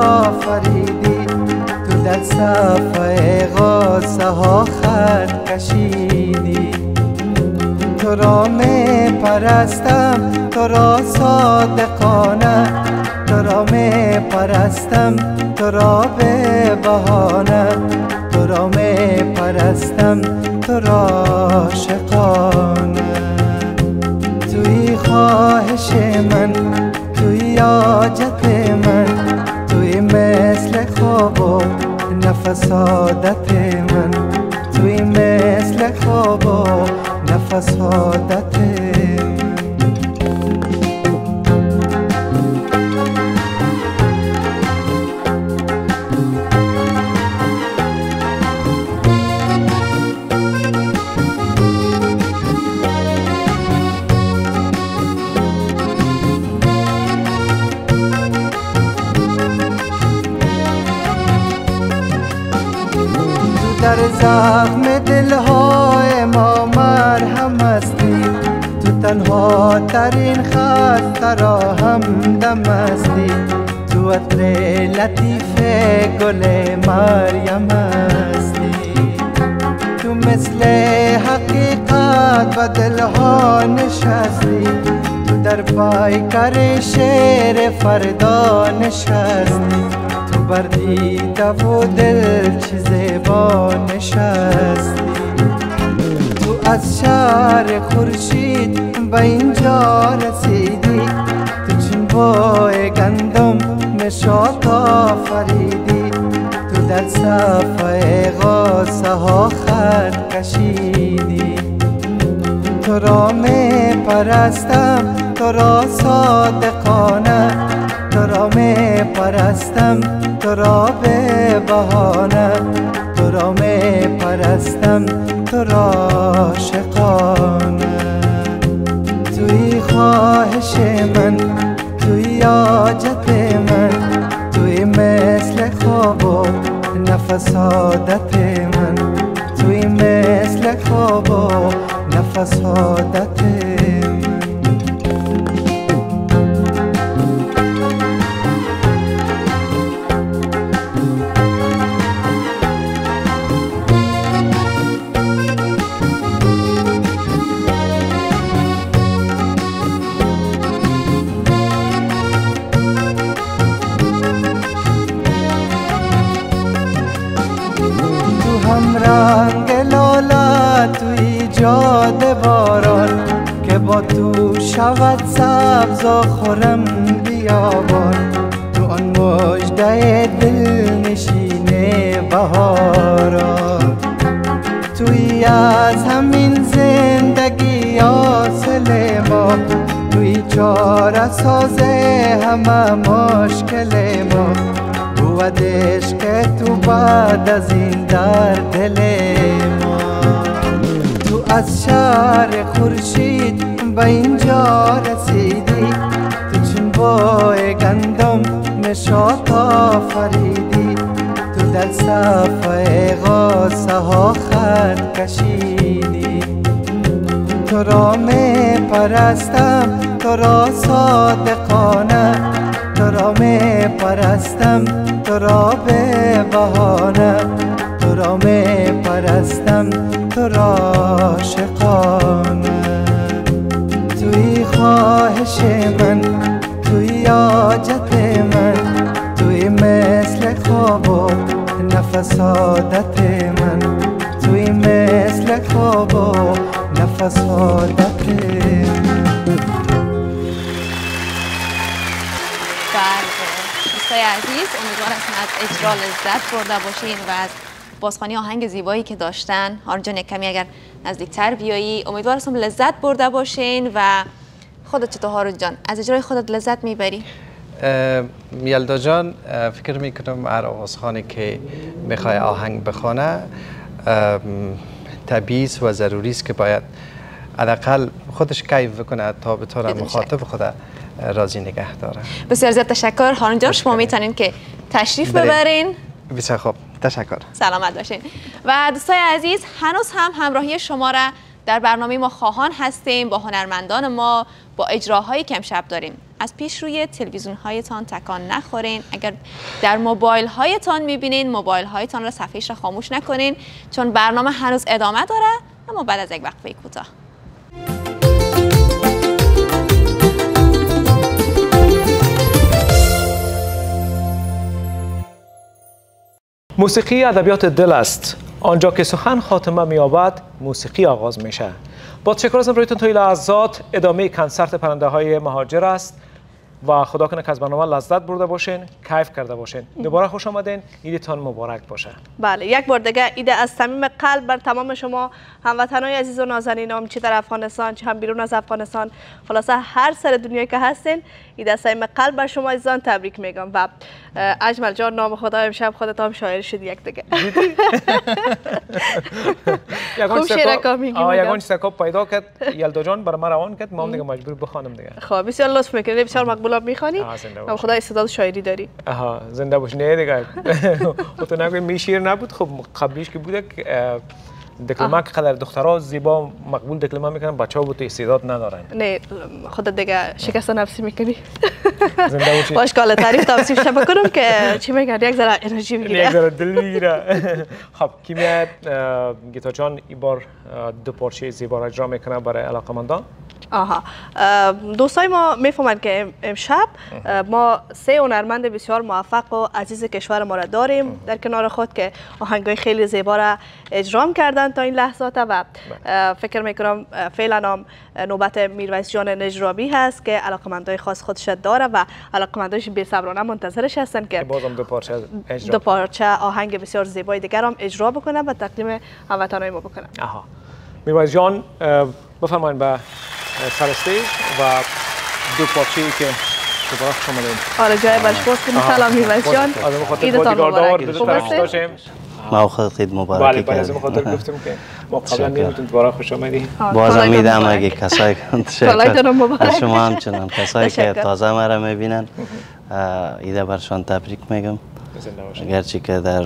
صفحه غاصه ها خط کشیدی. تو را می پرستم، تو را صادقانه، تو را می پرستم، تو را به بهانه، تو را می پرستم، تو را عاشقانه. توی خواهش من، توی حاجت من، توی مثل خواب و نفس عادت من، توی مثل خواب و نفس عادت من. در زخم دلهای ما مرهم هستی، تو تنها ترین خسته را همدم هستی، تو عطر لطیف گل مریم هستی، تو مثل حقیقت و دلها نشستی، تو در پیکر شعر فردا نشستی، بر دیده و دل چه زیبا نشستی. تو از شهر خورشید به اینجا رسیدی، تو چون بوی گندم نشاط آفریدی، تو در صفحه غاصه ها خط کشیدی. تو را می پرستم، تو را صادقانه، تو را می پرستم، تو را به بهانه، تو را می پرستم، تو را عاشقانه. توی خواهش من، توی حاجت من، توی مثل خواب و نفس عادت من، توی مثل خواب و نفس عادت من. رنگ لاله توی جاده باران، که با تو شود سبز و خرم بیابان، تو آن مژده دل نشینه بهاران. توی از همین زندگی حاصل ما، توی چاره ساز همه مشکل ما، بودش که تو بعد از این در دل ما. تو از شهر خورشید به اینجا رسیدی، تو چون بوی گندم نشاط آفریدی، تو در صفحه غاصه ها خط کشیدی. تو را می پرستم، تو را صادقانه، تو را می پرستم، تو را به بهانه، تو را می پرستم، تو را عاشقانه. توی خواهش من، توی حاجت من، توی مثل خواب و نفس عادت من، توی مثل خواب و نفس عادت من. دوستای عزیز، امیدوار هستم از اجرا لذت برده باشین و از بازخوانی آهنگ زیبایی که داشتن. هارون جان، یک کمی اگر نزدیکتر بیایی. امیدوار هستم لذت برده باشین. و خودت چطور هارون جان، از اجرای خودت لذت میبری؟ یلدا جان، فکر میکنم هر آوازخوانی که میخوای آهنگ بخونه طبیعی و ضروری است که باید حداقل خودش کیف بکنه تا بتونه مخاطب خود راضی نگه داره. بسیار زیاد تشکر هارون جان. شما میتونین که تشریف ببرین. بسیار خوب، تشکر. سلامت باشین. و دوستای عزیز، هنوز هم همراهی شما را در برنامه ما خواهان هستیم با هنرمندان ما، با اجراهایی که امشب داریم. از پیش روی تلویزیون هایتان تکان نخورین. اگر در موبایل هایتان میبینین موبایل هایتان را صفحهش را خاموش نکنین، چون برنامه هنوز ادامه داره، اما بعد از یک وقفه کوتاه. موسیقی ادبیات دل است. آنجا که سخن خاتمه می‌یابد، موسیقی آغاز میشه. با تشکر از امروزتون تا این لحظات ادامه کنسرت پرنده های مهاجر است و خدا کنه که از برنامه لذت برده باشین، کیف کرده باشین. دوباره خوش آمدین. عیدتان مبارک باشه. بله، یک بار دیگه عید از صمیم قلب بر تمام شما هموطنان عزیز و نازنینم، چه در افغانستان چه هم بیرون از افغانستان، خلاصه هر سر دنیایی که هستین، عید از صمیم قلب بر شما عزیزان تبریک میگم. و اجمل جان، نام خدا امشب خودت هم شاعر شدی یک دیگه. خوب شعر کامیگی میگم. یگان سکاپ پیدا کرد یلدا جان برای من روان کرد، ما هم دیگه مجبور بخوانم دیگه. خب بسیار لطف میکنی، بسیار مقبول میخوانی. خدا استعداد شاعری داری. آها، زنده باش. نه دیگه تو نگوی می شعر نبود. خب قبلیش که بوده دکلمه که قدر دخترها زیبا مقبول دکلمه میکنن، بچه‌ها بود استعداد ندارن. نه خودت دیگه شکست نفسی میکنی. زنده باشی. باش کاله تعریف توصیف شب کنم که چی میگن، یک ذره انرژی میگیره، یک ذره دل میگیره. خب کی میاد؟ گیتا جان این بار دو پارچه زیبا را اجرا میکنه برای علاقه‌مندان. آها، دوستای ما میفهمند که امشب ما سه هنرمند بسیار موفق و عزیز کشور ما را داریم در کنار خود که آهنگای خیلی زیبا را اجرا کردن تا این لحظات و فکر میکنم فعلا هم نوبت میرویس جان نجرابی هست که علاقمندای خاص خودش داره و علاقمندایش بی‌صبرانه منتظرش هستن که بازم دو پارچه آهنگ بسیار زیبای دیگر هم اجرا بکنه و تقدیم هموطنای ما بکنه. آها، میرویس جان بفرمایید به سر استیج و دو پارچه‌ای که دوباره خوش آمدین. آره، جای برش باز کنیم. سلام میرویس جان، عیدتان مبارک. خوب هستین؟ ما خود عید مبارک کردیم. بله، از این خاطر گفتم که ما قبلا می‌گفتیم دوباره خوش آمدین. بازم میدم اگه کسایی که شما همچنان کسایی که تازه ما را می‌بینن عید برشان تبریک میگم. اگرچه که در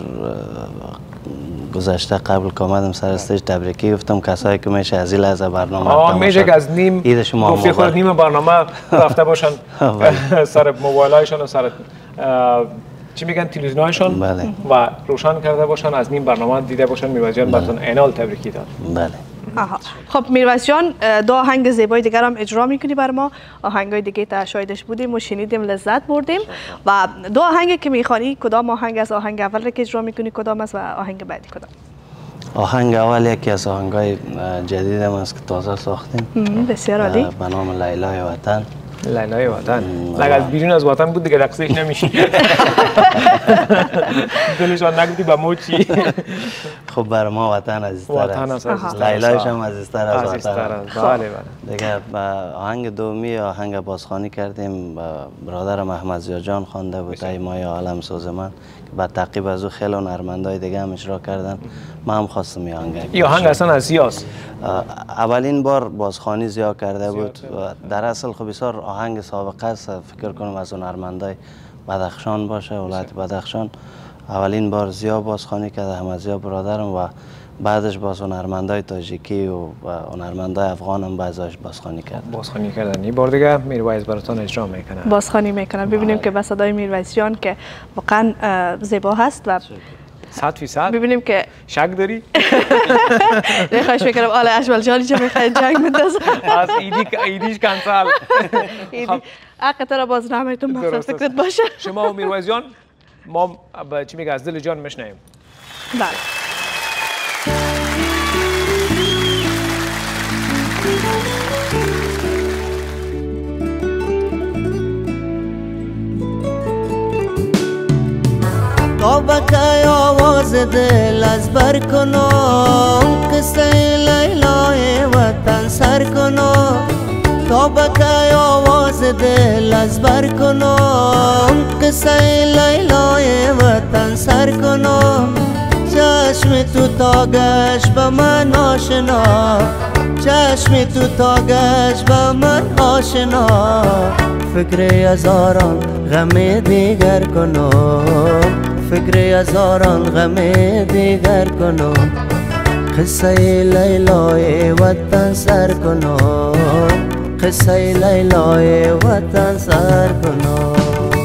گذشته قبل که آمدم سر استیج تبریکی گفتم، کسایی که میشه از این لحظه برنامه میشه که از نیم گفتی خود نیم برنامه رفته باشن سر موبایلایشان و سر چی میگن تلویزیونایشان و روشن کرده باشن، از نیم برنامه دیده باشن. میرویس جان براتون اینال تبریکی داد. بله. خب میرویس جان، دو آهنگ زیبای دیگر هم اجرا میکنی بر ما. آهنگای دیگه تا شاهدش بودیم و شنیدیم، لذت بردیم. و دو آهنگ که میخوانی کدام آهنگ از آهنگ اول که اجرا میکنی کدام است و آهنگ بعدی کدام؟ آهنگ اول یکی از آهنگای جدیدم است که تازه ساختیم. بسیار عالی. به نام لیلای وطن. لیلای وطن. اگر بیرون از وطن بود دیگه رقصش نمیشی. دلشان نگفتی با موچی. خب بر ما وطن عزیزتر است. لیلایش هم عزیزتر از وطن. بله بله. دیگه آهنگ دومی آهنگ بازخوانی کردیم، برادر محمد زیا جان خوانده بود، ای مای عالم سوز من، که بعد تعقیب از او خیلی هنرمندای دیگه هم اجرا کردن. ما هم خواستم این آهنگ اصلا از زیاست. اولین بار بازخوانی زیا کرده بود و در اصل خب بسیار آهنگ سابقه است. فکر کنم از هنرمندای بدخشان باشه، ولایت بدخشان. اولین بار زیا بازخوانی کرده، احمد زیا برادرم، و بعدش باز هنرمندای تاجیکی و هنرمندای افغان هم بعضیش بازخوانی کردن. این بار دیگه میرویس براتون اجرا میکنه، بازخوانی میکنه. ببینیم که با صدای میرویس جان که واقعا زیبا هست و 100% ببینیم که شک داری؟ خواهش میکنم آل اجمل جانی چه میخواید جنگ بندازه از ایدیش کنسل. حق تو را باز نمیتون مفرد فکرت باشه. شما و میرویس جان ما چی میگه از دل جان میشنیم. بله. تا بکای آواز دل از بر کنم، قصه لیلای وطن سر کنم. تا بکای آواز دل از بر کنم، قصه لیلای وطن سر کنم. چشم تو تا گشت به من آشنا، چشم تو تا گشت به من آشنا. فکر هزاران غم دیگر کنم، فکر هزاران غم دیگر کنم. قصه لیلای وطن سر کنم، قصه لیلای وطن سر کنم.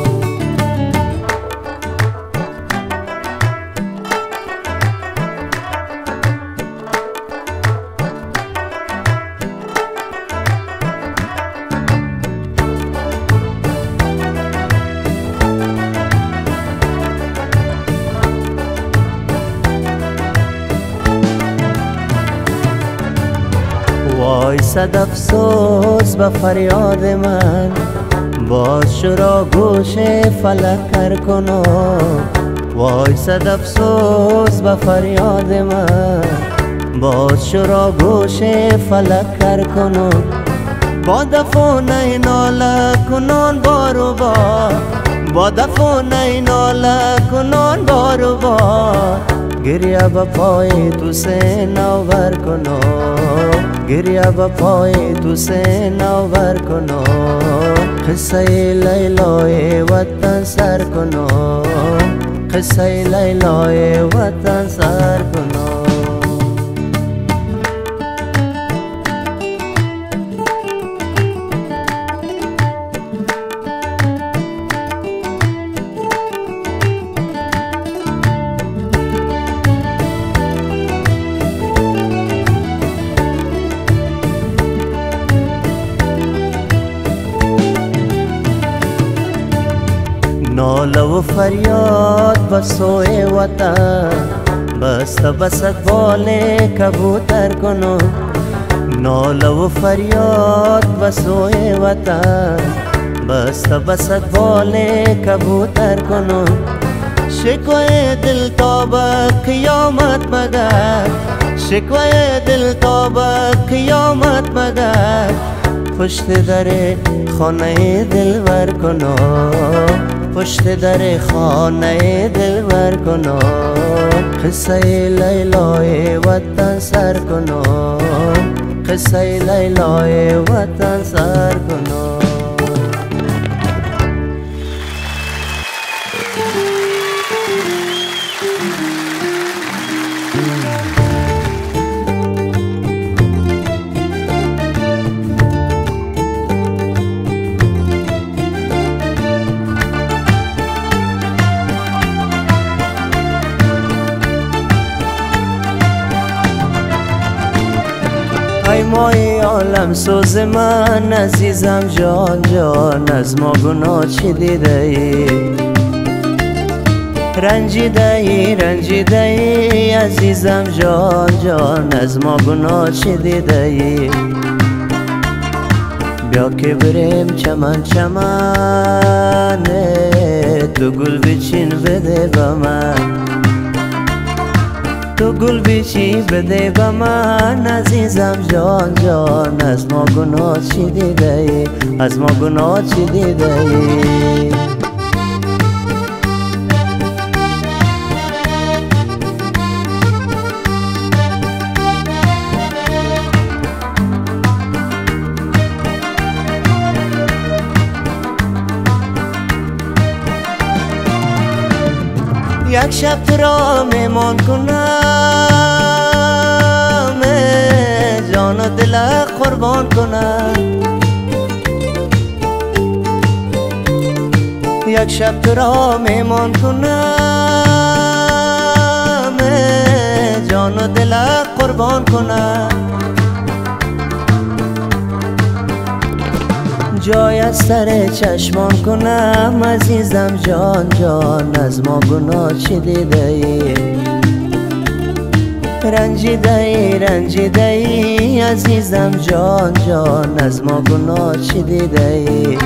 وای صد افسوس به فریاد من، باز شورا گوش فلک کر کنم. وای صد افسوس به فریاد من، باز شورا گوش فلک کر کنم. با دفونه ناله کنان بارو بار، با دفونه ناله کنان بارو بار. گریه به پای تو سه نوبر کنم، گریه به پای تو سه نوبر کنم. قصه لیلای وطن سر کنم، قصه لیلای وطن سر کنم. ناله و فریاد به سوی وطن، بست بست بال کبوتر کنم. ناله و فریاد به سوی وطن، بست بست بال کبوتر کنم. شکوه دل تا به قیامت مگر، شکوه دل تا به قیامت مگر. پشت در خانه دلبر کنم، پشت در خانه دلبر کنم. قصه لیلای وطن سر کنم، قصه لیلای وطن سر کنم. ای مای عالم سوز من، عزیزم جان جان، از ما گناه چی دیده ای؟ رنجیده ای رنجیده ای، عزیزم جان جان، از ما گناه چی دیده ای؟ بیا که بریم چمن چمن، تو گل بچین بده به من، تو گل بیچی بده به من. عزیزم جان جان، از ما گناه چی دیده ای؟ از ما گناه چی دیده ای؟ یک شب تو را میمان کنم، جان و دل قربان کنم. یک شب تو را میمان کنم، جان و دل قربان کنم. جای از سر چشمان کنم، عزیزم جان جان، از ما گناه چی دیده ای؟ رنجیده ای رنجیده ای، عزیزم جان جان، از ما گناه چی دیده ای؟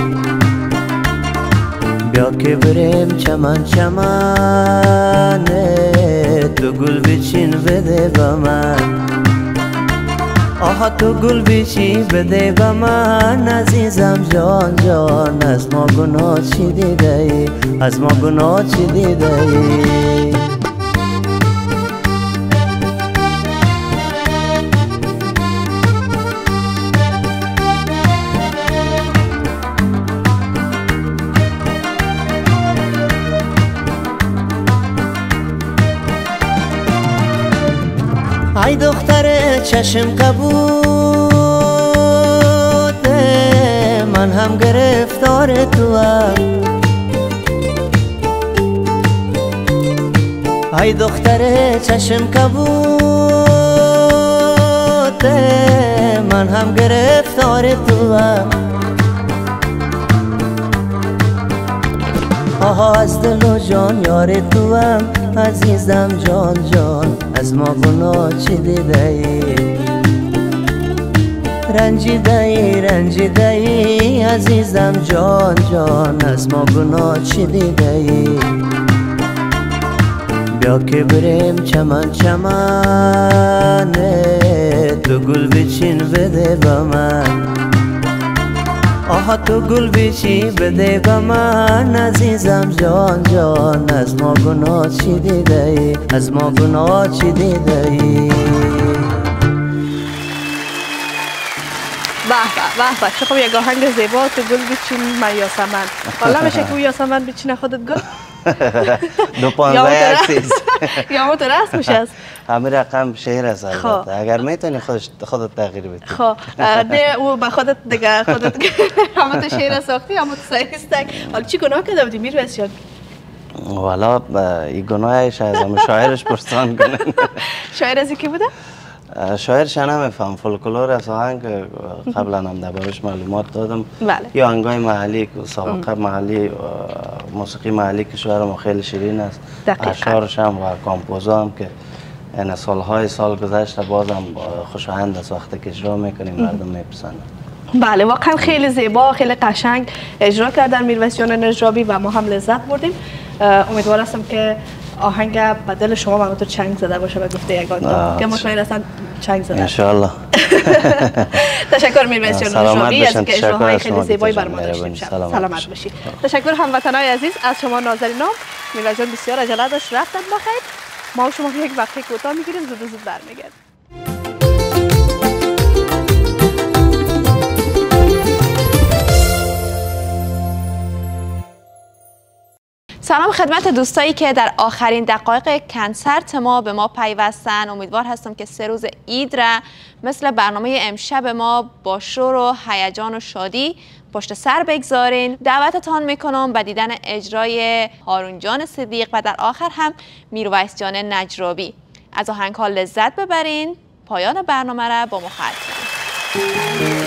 بیا که بریم چمن چمن، تو گل بچین بده به من. آها تو گل بیچی بده به من، عزیزم جان جان، از ما گناه چی دیده ای؟ از ما گناه چی دیده ای؟ ای دختر چشم کبود، هم گرفتار توام. ای دختر چشم کبوت، من هم گرفتار توام. آها از دل و جان یار توام، عزیزم جان جان از ما گناه چی دیده ای؟ رنجیده ای رنجیده ای عزیزم جان جان از ما گناه چی دیده ای؟ بیا که بریم چمن چمن، تو گل بچین بده با من. آها تو گل بیچی بده با من، عزیزم جان جان از ما گناه چی دیده ای؟ از ما گناه چی دیده ای؟ به به به چه خوب یک آهنگ زیبا. تو گل بچین من یاسمن. حالا میشه که یاسمن بچینه خودت گل؟ 215 عکسیز یا مو درست میشه است. همه رقم شعر است البته. اگر میتونی خودت تغییر بدی. خب نه او به خودت دیگه خودت همه تو شعر ساختی همه تو سایستک. حالا چی گناه کرده بودی میرویس جان؟ والا این گناه شاید هم شاعرش پرسان کنن. شاعر از کی بوده؟ شاعرش نمیفهم. فولکلور از آهنگ قبلا هم دربارش معلومات دادم. بله. یا آهنگای محلی سابقه محلی موسیقی محلی که شعر ما خیلی شیرین است. اشعارش هم و کامپوزا هم که این سالهای سال گذشته بازم خوشایند است وقتی که اجرا میکنیم مردم میپسندن. بله واقعا خیلی زیبا خیلی قشنگ اجرا کردن میرویس جان نجرابی و ما هم لذت بردیم. امیدوار هستم که آهنگ به دل شما و تو چنگ زده باشه و گفته یگان که مطمئن هستم چنگ زده. ان شاء الله. تشکر میرویس جان نجرابی از که اجراهای خیلی زیبایی بر ما داشتیم. سلامت باشید. تشکر هموطنان عزیز از شما ناظرینان. میرویس جان بسیار عجله داشت رفتن بخیر. ما شما یک وقتی کوتاه میگیریم زود زود برمیگردیم. سلام خدمت دوستایی که در آخرین دقایق کنسرت ما به ما پیوستن. امیدوار هستم که 3 روز عید را مثل برنامه امشب ما با شور و هیجان و شادی پشت سر بگذارین. دعوتتان میکنم به دیدن اجرای هارون جان صدیق و در آخر هم میرویس جان نجرابی. از آهنگ ها لذت ببرین. پایان برنامه را با ما ختم کنیم.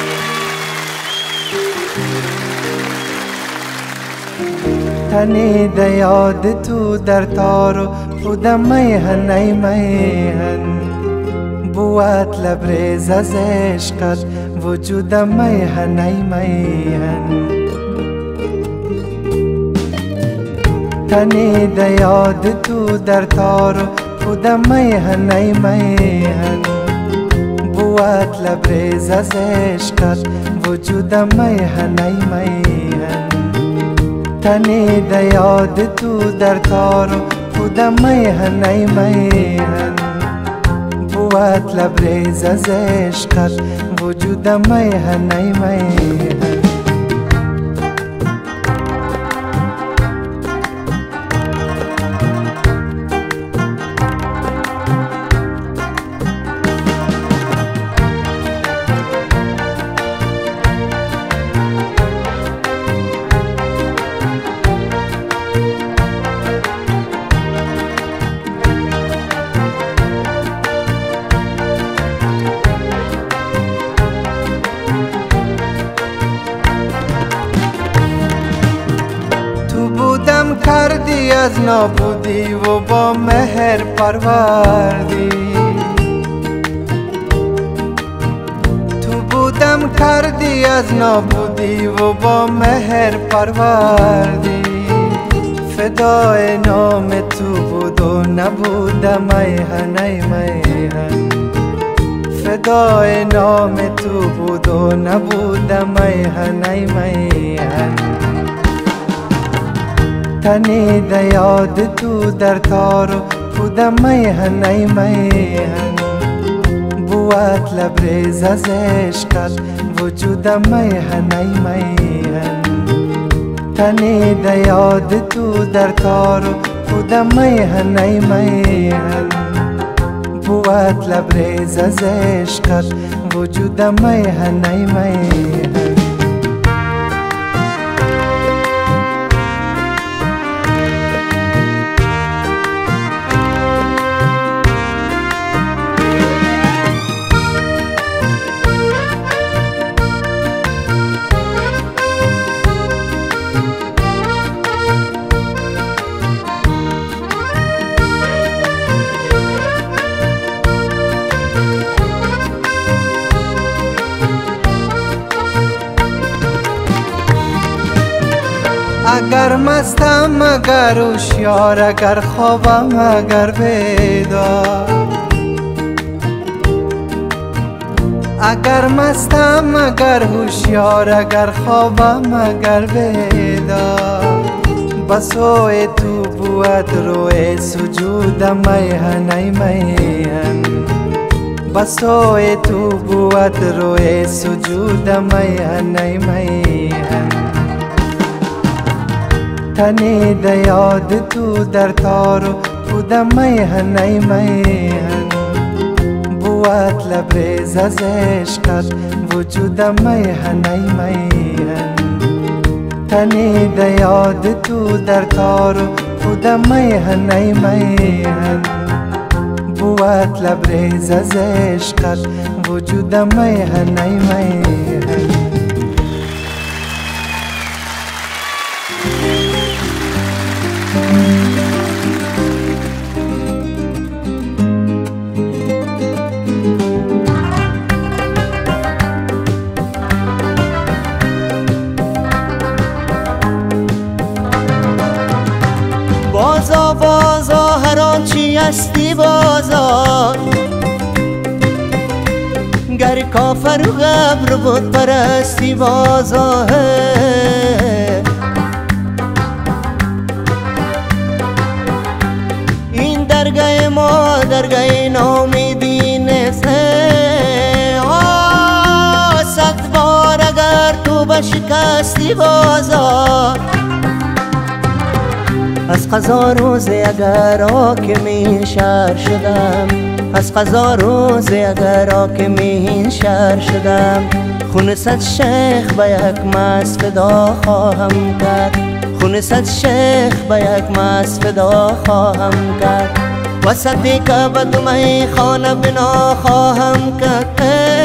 تنیده یاد تو در تارو خودم میهن ای میهن، بوات لبریز از عشقت وجودم میهن ای میهن. تنیده یاد تو در تارو خودم میهن ای میهن، بوات لبریز از عشقت وجودم میهن ای میهن. تنیده یاد تو در تارو خودم میهن ای میهن، بوات لبریز از عشقت وجودم میهن ای میهن. کردی از نابودی و با مهر پروردی، تو بودم کردی از نابودی و با مهر پروردی. فدای نام تو بود و نبودم میهن ای میهن، فدای نام تو بود و نبودم میهن ای میهن. تنیده یاد تو در تارو خودم میهن ای میهن، بوات لبریز از عشقت وجودم میهن ای میهن. تنیده یاد تو در تارو خودم میهن ای میهن، بوات لبریز از عشقت وجودم میهن ای میهن. اگر مستم اگر هوشیار اگر خوابم اگر بیدار اگر مستم اگر هوشیار اگر خوابم اگر بیدار بسوی تو بود روی سجودم میهن میهن بسوی تو بود روی سجودم میهن میهن تنید یاد تو در تارو بودم میهن میهن بود لبریز از عشقت وجودم میهن میهن تنید یاد تو در تارو بودم میهن میهن بود لبریز از عشقت وجودم میهن میهن بازا بازا هر آنچی هستی بازا گر کافر و قبر بود پرستی بازا این درگاه ما درگاه نامیدی نیست صد بار اگر تو بشکستی بازا از قضا روزی اگر حاکمی شهر شدم از قضا روزی اگر حاکمی شهر شدم خون صد شیخ به یک مست فدا خواهم کرد خون صد شیخ به یک مست فدا خواهم کرد و صدی که به دمی خانه بنا خواهم کرد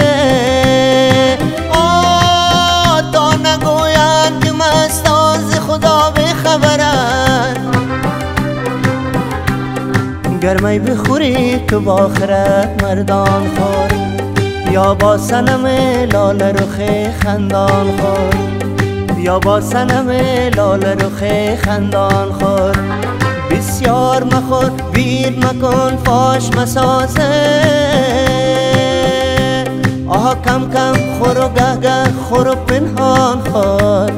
تا نگویند که مستان ز خدا بخبرند گرمی بخوری تو با آخرت مردان خور یا با صنم لال رخ خندان خور یا با صنم لال رخ خندان خور بسیار مخور ویر مکن فاش مسازه آها کم کم خور و گه گه خور و پنهان خور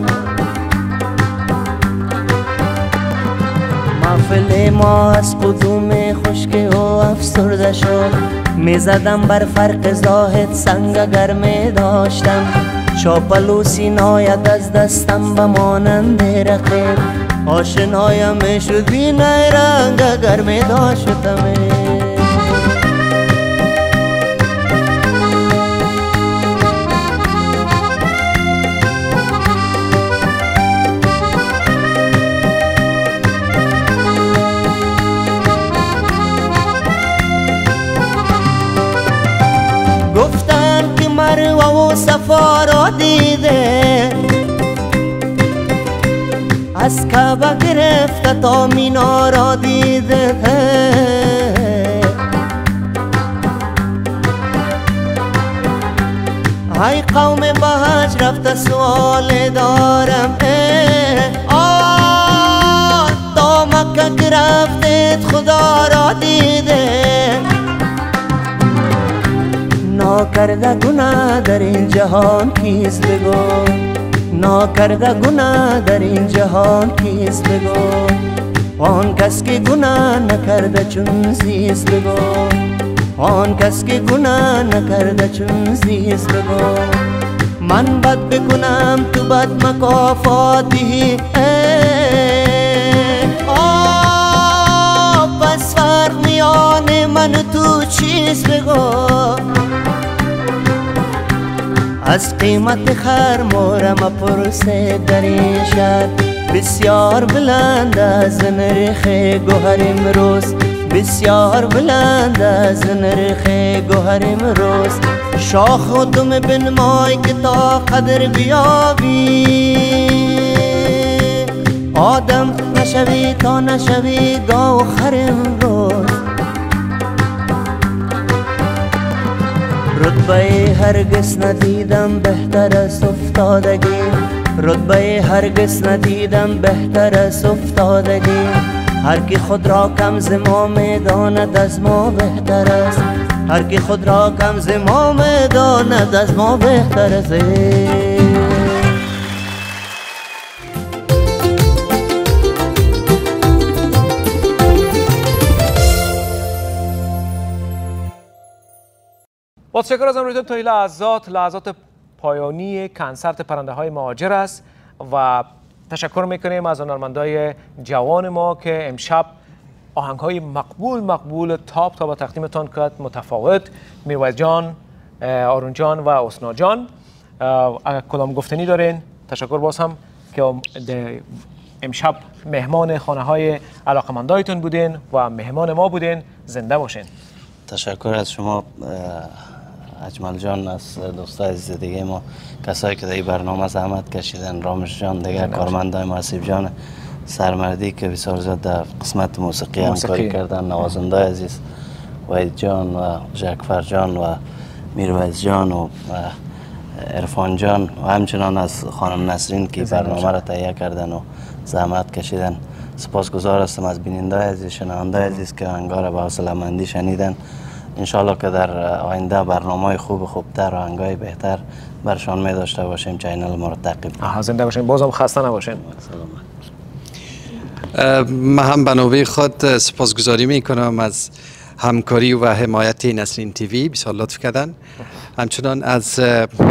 محفل ما از قدوم خشک و افسرده شد میزدم بر فرق زاهد سنگ اگر می داشتم چاپلوسی ناید از دستم به مانند رقیب آشنایم می شد بین رنگ اگر می داشتم گفتن که مروه و صفا را دیده از کعبه گرفته تا مینا را دیده ای قوم به حج رفته سوال دارم تا مکه که رفتید خدا را دیده ناکرده گناه در این جهان کیست بگو ناکرده گناه در این جهان کیست بگو آن کس که گناه نکرده چون زیست بگو آن کس که گناه نکرده چون زیست بگو من بد بکنم تو بد مکافاتی پس فرق میان من و تو چیست بگو از قیمت خر مورم پرسه در این شهر بسیار بلند از نرخ گوهر امروز بسیار بلند از نرخ گوهر امروز شاخ و دم بنمای که تا قدر بیابی آدم نشوی تا نشوی گوهر امروز رتبه هرگز ندیدم بهتر از افتادگی رتبه هرگز ندیدم بهتر از افتادگی. هر کی خود را کم ز ما میداند از ما بهتر است. هر کی خود را کم ز ما میداند از ما بهتر است. با تشکر از امروزتون تا این لحظات پایانی کنسرت پرنده های مهاجر است و تشکر میکنیم از هنرمندای جوان ما که امشب آهنگ های مقبول تاپ تا با تقدیمتان کرد. متفاوت، میرویس جان، آرون جان و حسنا جان. اگر کلام گفتنی دارین تشکر باز هم که امشب مهمان خانه های علاقمندایتون بودین و مهمان ما بودین. زنده باشین. تشکر از شما اجمل جان، از دوستای عزیز دیگه ما، کسایی که در این برنامه زحمت کشیدن، رامش جان دیگه، کارمندای ماسیب جان سرمردی که بسیار زیاد در قسمت موسیقی همکاری کردن، نوازنده عزیز وحید جان و جعفر جان و میرویس جان و عرفان جان و همچنان از خانم نسرین که برنامه را تهیه کردن و زحمت کشیدن. سپاسگزار هستم از بیننده عزیز، شنونده عزیز که آهنگا را با حوصله‌مندی شنیدن. انشالله که در آینده برنامه خوبتر و آهنگای بهتر برشان می داشته باشیم. چینل ما رو تعقیب. زنده باشین، بازم خسته نباشین. من هم به نوبه خود سپاسگزاری می کنم از همکاری و حمایت نسرین تیوی، بسیار لطف کردن. همچنان از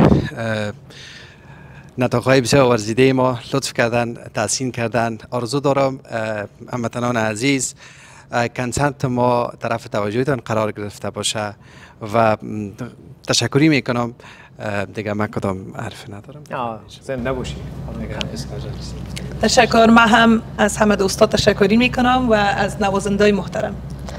نطاق‌های بسیار ورزیده ما لطف کردن، تحسین کردن. آرزو دارم هموطنان عزیز کنسرت ما طرف توجهتان قرار گرفته باشه و تشکری میکنم. دیگه من کدام حرف ندارم. زنده باشی. تشکر. من هم از همه دوستان تشکری میکنم و از نوازندای محترم.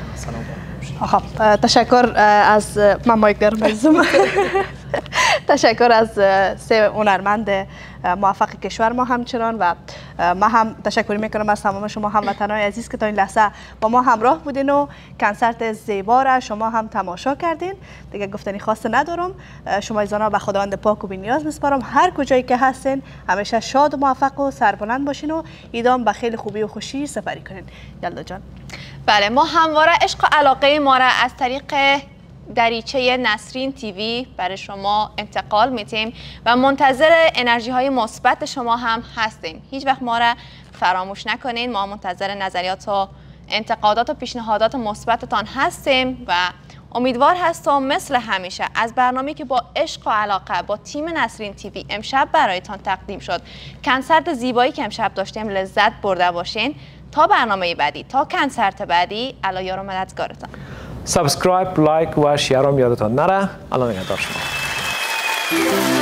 تشکر از من مایک دارم عزیزم. تشکر از سه هنرمند موفق کشور ما همچنان و ما هم تشکر میکنم از تمام شما هموطنان عزیز که تا این لحظه با ما همراه بودین و کنسرت زیبا را شما هم تماشا کردین. دیگه گفتنی خاص ندارم. شما ایزانا به خداوند پاک و بی‌نیاز میسپارم. هر کجایی که هستین همیشه شاد و موفق و سربلند باشین و ایدام به خیلی خوبی و خوشی سپری کنین. یلدا جان. بله، ما همواره عشق و علاقه ما را از طریق دریچه نسرین تیوی برای شما انتقال میتیم و منتظر انرژی های مثبت شما هم هستیم. هیچ وقت ما را فراموش نکنین. ما منتظر نظریات و انتقادات و پیشنهادات مثبتتان هستیم و امیدوار هستم مثل همیشه از برنامه‌ای که با عشق و علاقه با تیم نسرین تیوی امشب برایتان تقدیم شد، کنسرت زیبایی که امشب داشتیم، لذت برده باشین. تا برنامه بعدی، تا کنسرت بعدی، الله یار و مددگارتان. سابسکرایب، لایک و شیر هم یادتان نره. الله نگهدار شما.